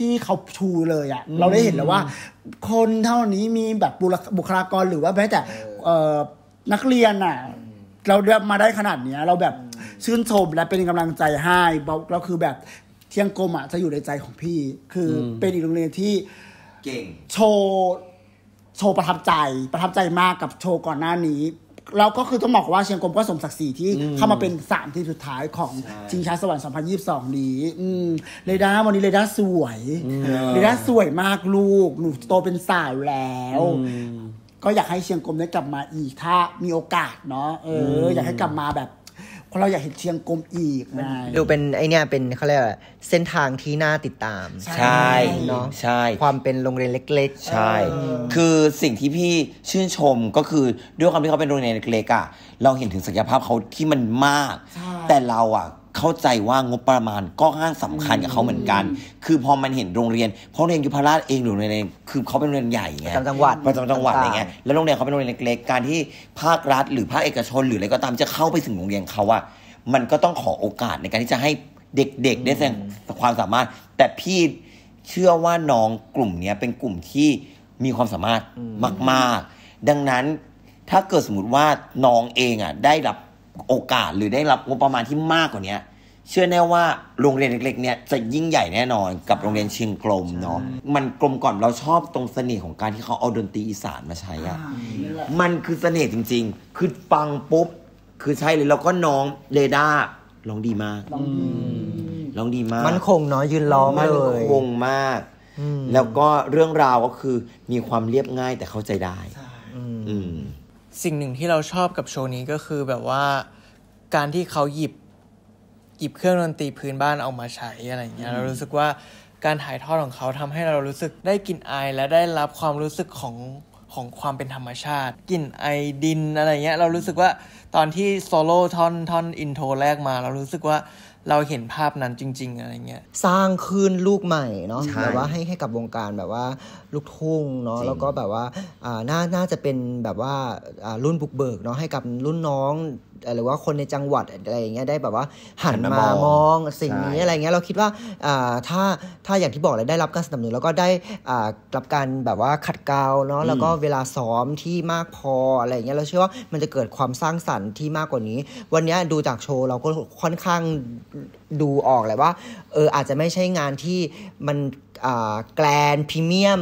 ที่เขาชูเลยอ่ะเราได้เห็นแล้วว่าคนเท่านี้มีแบบบุคลากรหรือว่าแม้แต่นักเรียนอ่ะเราได้มาได้ขนาดนี้เราแบบชื่นชมและเป็นกำลังใจให้เราคือแบบเชียงกรมอ่ะจะอยู่ในใจของพี่คือเป็นอีกโรงเรียนที่เก่งโชว์ประทับใจมากกับโชว์ก่อนหน้านี้แล้วก็คือต้องบอกว่าเชียงกรมก็สมศักดิ์ศรีที่เข้ามาเป็น3ทีมสุดท้ายของชิงช้าสวรรค์2022นี้เรด้าวันนี้เรด้าสวยมากลูกหนูโตเป็นสาวแล้วก็อยากให้เชียงกรมได้กลับมาอีกถ้ามีโอกาสเนาะอยากให้กลับมาแบบเพราะเราอยากเห็นเชียงกรมอีกนะดูเป็นไอเนี่ยเป็นเขาเรียกว่าเส้นทางที่น่าติดตามใช่เนาะใช่ความเป็นโรงเรียนเล็กๆใช่คือสิ่งที่พี่ชื่นชมก็คือด้วยความที่เขาเป็นโรงเรียนเล็กๆอ่ะเราเห็นถึงศักยภาพเขาที่มันมากแต่เราอ่ะเข้าใจว่างบประมาณก็ค่อนข้างสำคัญกับเขาเหมือนกันคือพอมันเห็นโรงเรียนเพราะโรงเรียนยุพราชเองหรือโรงเรียนคือเขาเป็นโรงเรียนใหญ่ไงประจำจังหวัดอะไรเงี้ยแล้วโรงเรียนเขาเป็นโรงเรียนเล็กๆการที่ภาครัฐหรือภาคเอกชนหรืออะไรก็ตามจะเข้าไปถึงโรงเรียนเขาอะมันก็ต้องขอโอกาสในการที่จะให้เด็กๆได้แสดงความสามารถแต่พี่เชื่อว่าน้องกลุ่มนี้เป็นกลุ่มที่มีความสามารถมากๆดังนั้นถ้าเกิดสมมติว่าน้องเองอ่ะได้รับโอกาสหรือได้รับงบประมาณที่มากกว่านี้เชื่อแน่ว่าโรงเรียนเล็กๆเนี่ยจะยิ่งใหญ่แน่นอนกับโรงเรียนเชียงกรมเนาะมันกลมกล่อมเราชอบตรงเสน่ห์ของการที่เขาเอาดนตรีอีสานมาใช้อ่ะมันคือเสน่ห์จริงๆคือฟังปุ๊บคือใช่เลยแล้วก็น้องเรด้าร้องดีมากมันคงเนาะยืนร้องเลยมันคงมากแล้วก็เรื่องราวก็คือมีความเรียบง่ายแต่เข้าใจได้สิ่งหนึ่งที่เราชอบกับโชว์นี้ก็คือแบบว่าการที่เขาหยิบเครื่องดนตรีพื้นบ้านเอามาใช้อะไรอย่างเงี้ยเรารู้สึกว่าการถ่ายทอดของเขาทำให้เรารู้สึกได้กลิ่นอายและได้รับความรู้สึกของความเป็นธรรมชาติกลิ่นไอดินอะไรเงี้ยเรารู้สึกว่าตอนที่โซโล่ท่อนอินโทรแรกมาเรารู้สึกว่าเราเห็นภาพนั้นจริงๆอะไรเงี้ยสร้างคลื่นลูกใหม่เนาะแบบว่าให้กับวงการแบบว่าลูกทุ่งเนาะแล้วก็แบบว่าน่าจะเป็นแบบว่ารุ่นบุกเบิกเนาะให้กับรุ่นน้องหรือว่าคนในจังหวัดอะไรอย่างเงี้ยได้แบบว่าหันมามองสิ่งนี้อะไรเงี้ยเราคิดว่าถ้าอย่างที่บอกเลยได้รับการสนับสนุนแล้วก็ได้รับการแบบว่าขัดเกลาเนาะแล้วก็เวลาซ้อมที่มากพออะไรอย่างเงี้ยเราเชื่อว่ามันจะเกิดความสร้างสรรค์ที่มากกว่านี้วันนี้ดูจากโชว์เราก็ค่อนข้างดูออกเลยว่าอาจจะไม่ใช่งานที่มันแกรนด์พรีเมียม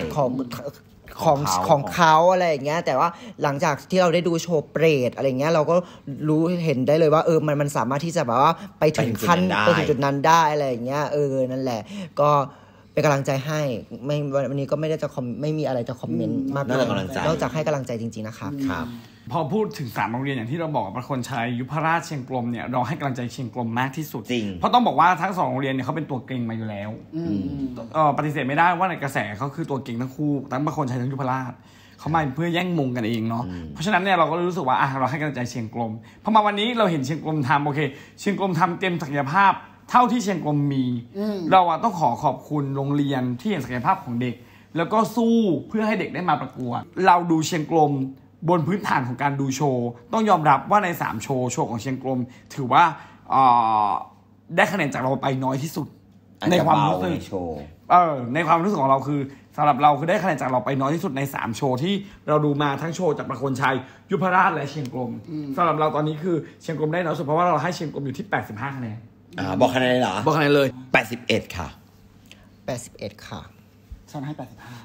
ของเขาอะไรอย่างเงี้ยแต่ว่าหลังจากที่เราได้ดูโชว์เปรตอะไรเงี้ยเราก็รู้เห็นได้เลยว่ามันสามารถที่จะแบบว่าไปถึงขั้นไปถึงจุดนั้นได้อะไรอย่างเงี้ยนั่นแหละก็เป็นกำลังใจให้วันนี้ก็ไม่ได้จะไม่มีอะไรจะคอมเมนต์มากนอกจากให้กำลังใจจริงๆนะครับพอพูดถึง3โรงเรียนอย่างที่เราบอกประโคนชัยยุพราชเชียงกรมเนี่ยเราให้กำลังใจเชียงกรมมากที่สุดเพราะต้องบอกว่าทั้ง2โรงเรียนเนี่ยเขาเป็นตัวเก่งมาอยู่แล้วปฏิเสธไม่ได้ว่าในกระแสเขาคือตัวเก่งทั้งคู่ทั้งประโคนชัยทั้งยุพราชเขามาเพื่อแย่งมงกันเองเนาะเพราะฉะนั้นเนี่ยเราก็รู้สึกว่าเราให้กำลังใจเชียงกรมพอมาวันนี้เราเห็นเชียงกรมทำโอเคเชียงกรมทำเต็มศักยภาพเท่าที่เชียงกรมมีเราต้องขอบคุณโรงเรียนที่เห็นศักยภาพของเด็กแล้วก็สู้เพื่อให้เด็กได้มาประกวดเราดูเชียงกรมบนพื้นฐานของการดูโชว์ต้องยอมรับว่าใน3โชว์ของเชียงกรมถือว่าได้คะแนนจากเราไปน้อยที่สุดในความรู้สึกในความรู้สึกของเราคือสำหรับเราคือได้คะแนนจากเราไปน้อยที่สุดใน3โชว์ที่เราดูมาทั้งโชว์จากประโคนชัยยุพราชและเชียงกรมสำหรับเราตอนนี้คือเชียงกรมได้น้อยสุดเพราะว่าเราให้เชียงกรมอยู่ที่85คะแนนบอกคะแนนเลยเหรอบอกคะแนนเลย 81ค่ะ 81ค่ะฉันให้85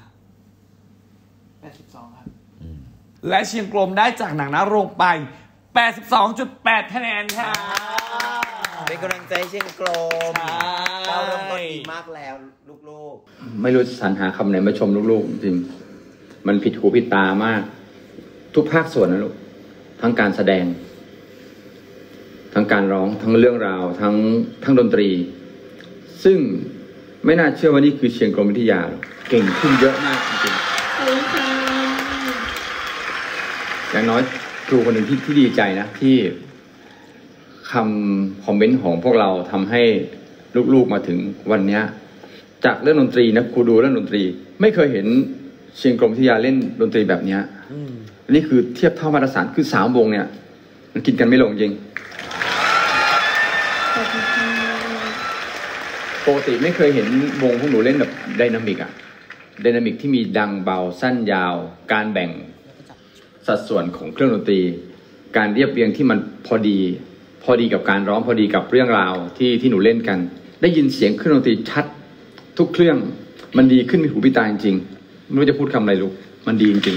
82ครับและเชียงกรมได้จากหนังนาโรงไป 82.8 คะแนนค่ะเป็นกำลังใจเชียงกรมเราเริ่มต้นดีมากแล้วลูกๆไม่รู้สรรหาคำไหนมาชมลูกๆจริงมันผิดหูผิดตามากทุกภาคส่วนนะลูกทั้งการแสดงทั้งการร้องทั้งเรื่องราวทั้งดนตรีซึ่งไม่น่าเชื่อว่านี่คือเชียงกรมวิทยาเก่งขึ้นเยอะมากจริงๆอย่างน้อยครูคนหนึ่งที่ดีใจนะที่คำคอมเมนต์ของพวกเราทำให้ลูกๆมาถึงวันนี้จากเรื่องดนตรีนะครูดูเรื่องดนตรีไม่เคยเห็นเชียงกรมวิทยาเล่นดนตรีแบบนี้นี่คือเทียบเท่ามาตรฐานคือ3 วงเนี่ยมันกินกันไม่ลงจริงปกติไม่เคยเห็นวงพวกหนูเล่นแบบไดนามิกอะไดนามิกที่มีดังเบาสั้นยาวการแบ่งสัดส่วนของเครื่องดนตรีการเรียบเรียงที่มันพอดีกับการร้องพอดีกับเรื่องราวที่หนูเล่นกันได้ยินเสียงเครื่องดนตรีชัดทุกเครื่องมันดีขึ้นหูพี่ตาจริงๆไม่รู้จะพูดคำอะไรลูกมันดีจริง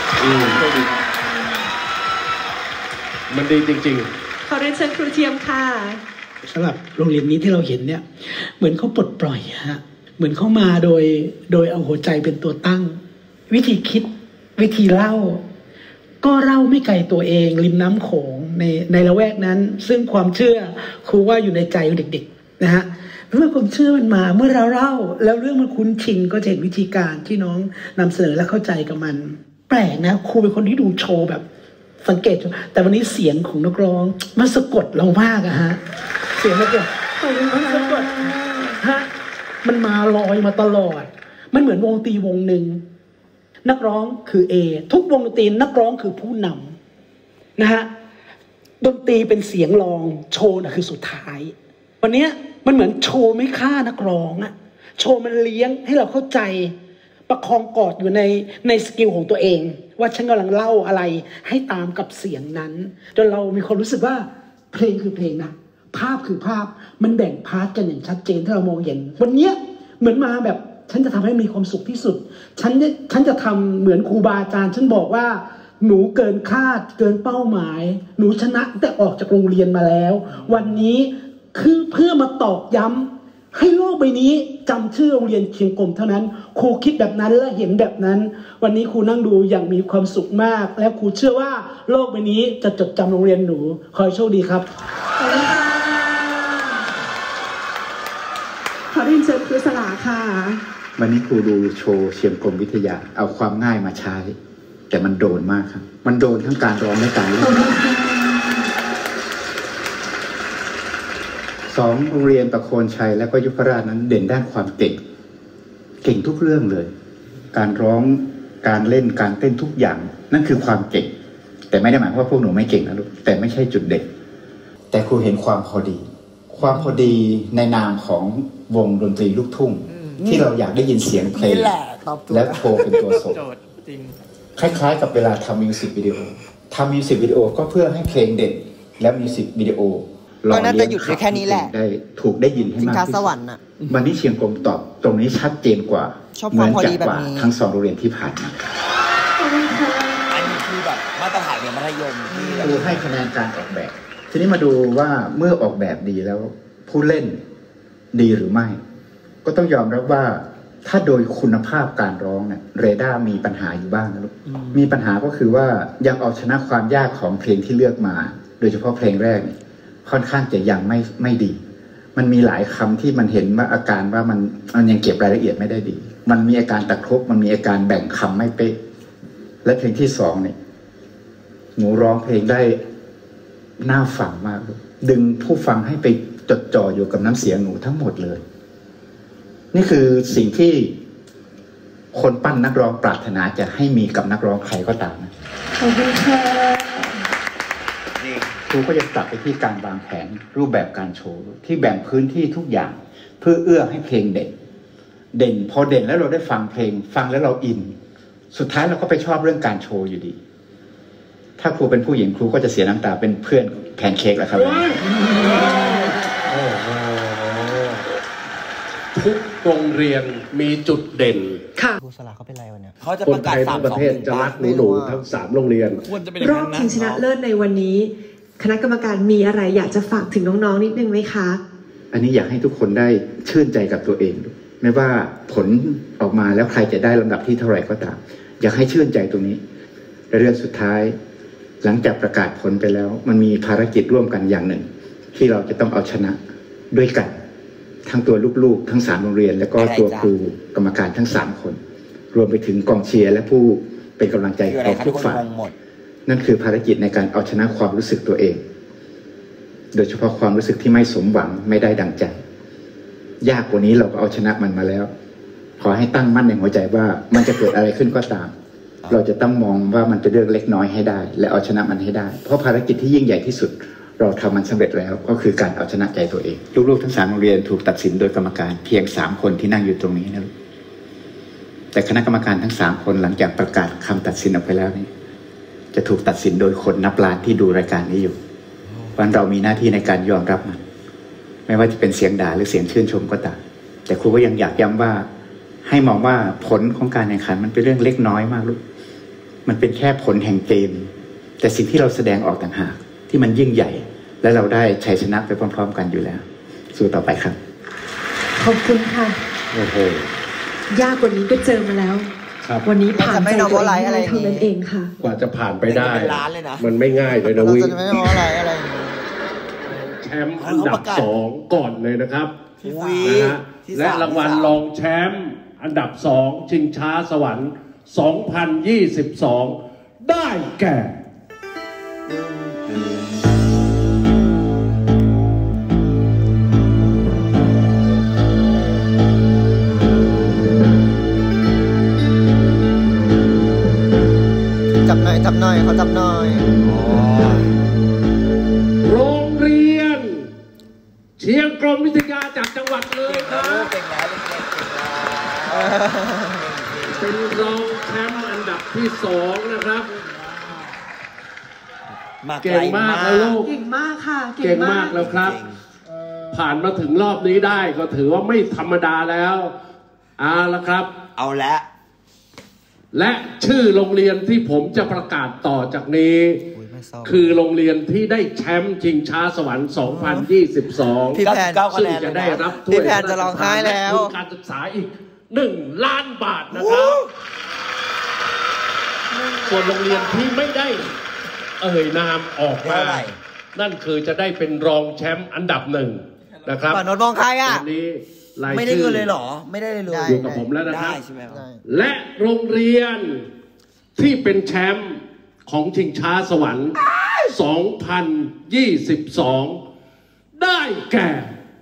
มันดีจริงๆขอเรียนเชิญครูเทียมค่ะสำหรับโรงเรียนนี้ที่เราเห็นเนี่ยเหมือนเขาปลดปล่อยฮะเหมือนเขามาโดยเอาหัวใจเป็นตัวตั้งวิธีคิดวิธีเล่าก็เล่าไม่ไกลตัวเองริมน้ำโขงในละแวกนั้นซึ่งความเชื่อครูว่าอยู่ในใจของเด็กๆนะฮะเมื่อความเชื่อมันมาเมื่อเราเล่าแล้วเรื่องมันคุ้นชินก็จะเห็นวิธีการที่น้องนำเสนอและเข้าใจกับมันแปลกนะครูเป็นคนที่ดูโชว์แบบสังเกตแต่วันนี้เสียงของนักร้องมันสะกดเรามากอะฮะเสียงนักร้องสะกดฮะมันมาลอยมาตลอดมันเหมือนวงดนตรีวงหนึ่งนักร้องคือ A ทุกวงดนตรีนักร้องคือผู้นำนะฮะดนตรีเป็นเสียงรองโชว์น่ะคือสุดท้ายวันนี้มันเหมือนโชว์ไม่ฆ่านักร้องอะโชว์มันเลี้ยงให้เราเข้าใจประคองกอดอยู่ในสกิลของตัวเองว่าฉันกำลังเล่าอะไรให้ตามกับเสียงนั้นจนเรามีความรู้สึกว่าเพลงคือเพลงนะภาพคือภาพมันแบ่งพาร์ทกันอย่างชัดเจนถ้าเรามองเห็นวันนี้เหมือนมาแบบฉันจะทำให้มีความสุขที่สุดฉันจะทำเหมือนครูบาอาจารย์ฉันบอกว่าหนูเกินคาดเกินเป้าหมายหนูชนะแต่ออกจากโรงเรียนมาแล้ววันนี้คือเพื่อมาตอกย้ำให้โลกใบนี้จำชื่อโรงเรียนเชียงกงเท่านั้นครูคิดแบบนั้นและเห็นแบบนั้นวันนี้ครูนั่งดูอย่างมีความสุขมากและครูเชื่อว่าโลกใบนี้จะจดจำโรงเรียนหนูขอให้โชคดีครับขอเรียนเชิญครูสลาค่ะวันนี้ครูดูโชว์เชียงกงวิทยาเอาความง่ายมาใช้แต่มันโดนมากครับมันโดนทั้งการร้องและการเล่นสองโรงเรียนประโคนชัยและก็ยุพราชนั้นเด่นด้านความเก่งทุกเรื่องเลยการร้องการเล่นการเต้นทุกอย่างนั่นคือความเก่งแต่ไม่ได้หมายว่าพวกหนูไม่เก่งนะลูกแต่ไม่ใช่จุดเด่นแต่ครูเห็นความพอดีในนามของวงดนตรีลูกทุ่งที่เราอยากได้ยินเสียงเพลงและโชว์เป็นตัวส่งคล้ายๆกับเวลาทำมิวสิกวิดีโอก็เพื่อให้เพลงเด่นและมิวสิกวิดีโอก็น่าจะหยุดแค่นี้แหละได้ยินให้มากที่สุดวันนี้เชียงกงตอบตรงนี้ชัดเจนกว่าเหมือนจากกว่าทั้งสองโรงเรียนที่ผ่านมาอันนี้คือแบบมาตรฐานมัธยมที่ครูให้คะแนนการออกแบบทีนี้มาดูว่าเมื่อออกแบบดีแล้วผู้เล่นดีหรือไม่ก็ต้องยอมรับว่าถ้าโดยคุณภาพการร้องเนี่ยเรดาร์มีปัญหาอยู่บ้างนะลูกมีปัญหาก็คือว่ายังเอาชนะความยากของเพลงที่เลือกมาโดยเฉพาะเพลงแรกค่อนข้างจะยังไม่ดีมันมีหลายคำที่มันเห็นว่าอาการว่ามันยังเก็บรายละเอียดไม่ได้ดีมันมีอาการตะครุบมันมีอาการแบ่งคำไม่เป๊ะและเพลงที่สองเนี่ยหนูร้องเพลงได้น่าฟังมากดึงผู้ฟังให้ไปจดจ่ออยู่กับน้ำเสียงหนูทั้งหมดเลยนี่คือสิ่งที่คนปั้นนักร้องปรารถนาจะให้มีกับนักร้องใครก็ตามนะขอบคุณค่ะครูก็จะกลับไปที่การวางแผนรูปแบบการโชว์ที่แบ่งพื้นที่ทุกอย่างเพื่อเอื้อให้เพลงเด่นพอเด่นแล้วเราได้ฟังเพลงฟังแล้วเราอินสุดท้ายเราก็ไปชอบเรื่องการโชว์อยู่ดีถ้าครูเป็นผู้หญิงครูก็จะเสียน้ำตาเป็นเพื่อนแพนเค้กแล้วครับทุกโรงเรียนมีจุดเด่นค่ะครูสลาเขาเป็นไรวะเนี่ยเขาจะประกาศ3-2-1ประเทศจะรักหนูทั้ง3โรงเรียนรอบชิงชนะเลิศในวันนี้คณะกรรมการมีอะไรอยากจะฝากถึงน้องๆนิดนึงไหมคะอันนี้อยากให้ทุกคนได้ชื่นใจกับตัวเองไม่ว่าผลออกมาแล้วใครจะได้ลำดับที่เท่าไหร่ก็ตามอยากให้ชื่นใจตรงนี้และเรื่องสุดท้ายหลังจากประกาศผลไปแล้วมันมีภารกิจร่วมกันอย่างหนึ่งที่เราจะต้องเอาชนะด้วยกันทั้งตัวลูกๆทั้ง3โรงเรียนแล้วก็ตัวครูกรรมการทั้ง3คนรวมไปถึงกองเชียร์และผู้เป็นกำลังใจของทุกฝ่ายนั่นคือภารกิจในการเอาชนะความรู้สึกตัวเองโดยเฉพาะความรู้สึกที่ไม่สมหวังไม่ได้ดังใจยากกว่านี้เราก็เอาชนะมันมาแล้วขอให้ตั้งมั่นในหัวใจว่ามันจะเกิดอะไรขึ้นก็ตามเราจะต้องมองว่ามันเป็นเรื่องเล็กน้อยให้ได้และเอาชนะมันให้ได้เพราะภารกิจที่ยิ่งใหญ่ที่สุดเราทำมันสำเร็จแล้วก็คือการเอาชนะใจตัวเองลูกๆทั้ง3โรงเรียนถูกตัดสินโดยกรรมการเพียง3คนที่นั่งอยู่ตรงนี้นะแต่คณะกรรมการทั้ง3คนหลังจากประกาศคำตัดสินออกไปแล้วนี่จะถูกตัดสินโดยคนนับล้านที่ดูรายการนี้อยู่วันเรามีหน้าที่ในการยอมรับมันไม่ว่าจะเป็นเสียงด่าหรือเสียงชื่นชมก็ตามแต่ครูก็ยังอยากย้ำว่าให้มองว่าผลของการแข่งขันมันเป็นเรื่องเล็กน้อยมากลูกมันเป็นแค่ผลแห่งเกมแต่สิ่งที่เราแสดงออกต่างหากที่มันยิ่งใหญ่และเราได้ชัยชนะไปพร้อมๆกันอยู่แล้วสู้ต่อไปครับขอบคุณค่ะโอ้โหยากกว่านี้ก็เจอมาแล้ววันนี้ผ่านใจตัวเองเท่านั้นเองค่ะกว่าจะผ่านไปได้มันไม่ง่ายเลยนะวิแชมป์อันดับ2ก่อนเลยนะครับนะฮะและรางวัลรองแชมป์อันดับ2ชิงช้าสวรรค์2022ได้แก่จับหน่อยเขาจับหน่อยโรงเรียนเชียงกรมวิทยาจากจังหวัดเลยครับเป็นรองแชมป์อันดับที่2นะครับเก่งมากแล้วลูกเก่งมากค่ะเก่งมากแล้วครับผ่านมาถึงรอบนี้ได้ก็ถือว่าไม่ธรรมดาแล้วเอาละครับเอาละและชื่อโรงเรียนที่ผมจะประกาศต่อจากนี้คือโรงเรียนที่ได้แชมป์ชิงช้าสวรรค์2022 พี่แพนซึ่งจะได้รับถ้วยพี่แพนจะร้องไห้แล้วการศึกษาอีก1 ล้านบาทนะครับส่วนโรงเรียนที่ไม่ได้นามออกมานั่นคือจะได้เป็นรองแชมป์อันดับ1นะครับป่านนท์มองใครอ่ะวันนี้ไม่ได้เงินเลยหรอไม่ได้เลยอยู่กับผมแล้วนะครับและโรงเรียนที่เป็นแชมป์ของชิงช้าสวรรค์2022ได้แก่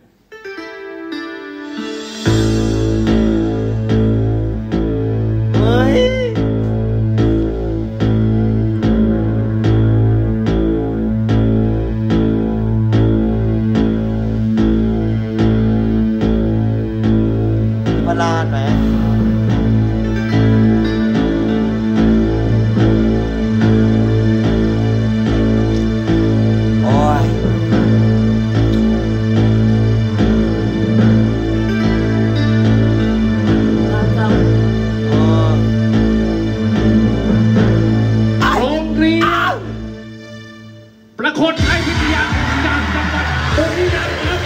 ประโคนชัยพิทยาจากจังหวัดบุรีรัมย์ครับ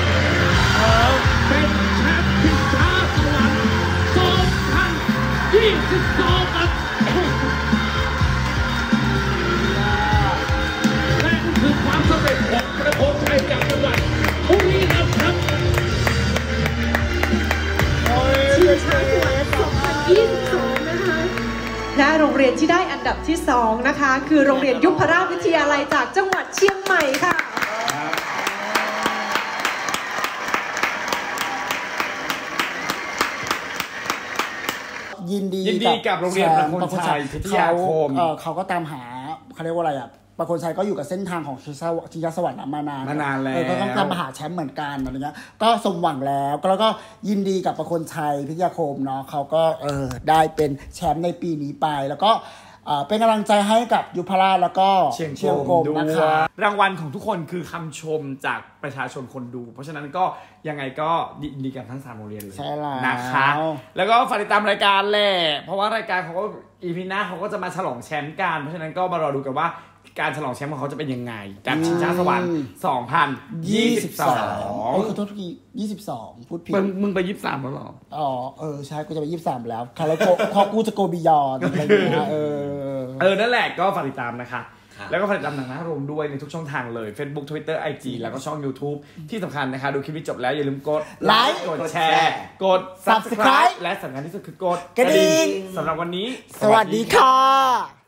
เป็นแชมป์ชิงช้าสวรรค์2022ครับและนี่คือความสำเร็จของประโคนชัยจากจังหวัดบุรีรัมย์ครับชิงช้าสวรรค์2022นะคะและโรงเรียนที่ได้อันดับที่2นะคะคือโรงเรียนยุพราชวิทยาลัยจากจังหวัดเชียงใหม่ค่ะยินดีกับโรงเรียนประโคนชัยพิทยาคมเขาก็ตามหาเขาเรียกว่าอะไรอ่ะประโคนชัยก็อยู่กับเส้นทางของชิงช้าสวรรค์มานานแล้วก็ต้องตามหาแชมป์เหมือนกันอะไรเงี้ยก็สมหวังแล้วก็ยินดีกับประโคนชัยพิทยาคมเนาะเขาก็ได้เป็นแชมป์ในปีนี้ไปแล้วก็เป็นกำลังใจให้กับยุพราชแล้วก็เชียงกรมนะคะรางวัลของทุกคนคือคำชมจากประชาชนคนดู เพราะฉะนั้นก็ยังไงก็ยินดีกับทั้ง3โรงเรียนเลยนะคะแล้วก็ฝากติดตามรายการแหละเพราะว่ารายการเขาก็อีพีหน้าเขาก็จะมาฉลองแชมป์กันเพราะฉะนั้นก็มารอดูกันว่าการฉลองแชมป์ของเขาจะเป็นยังไงกับชิงช้าสวรรค์2022 ขอโทษที22พูดผิดมึงไป23แล้วหรอใช่กูจะไป23แล้วค่ะแล้วพอกูจะโกบิยอนอะไรอย่างเงี้ยนั่นแหละก็ฝากติดตามนะคะแล้วก็ฝากติดตามหนังหน้าโรงด้วยในทุกช่องทางเลย Facebook Twitter IG แล้วก็ช่อง YouTube ที่สำคัญนะคะดูคลิปนี้จบแล้วอย่าลืมกดไลค์กดแชร์กด Subscribe และสำคัญที่สุดคือกดกระดิ่งสำหรับวันนี้สวัสดีค่ะ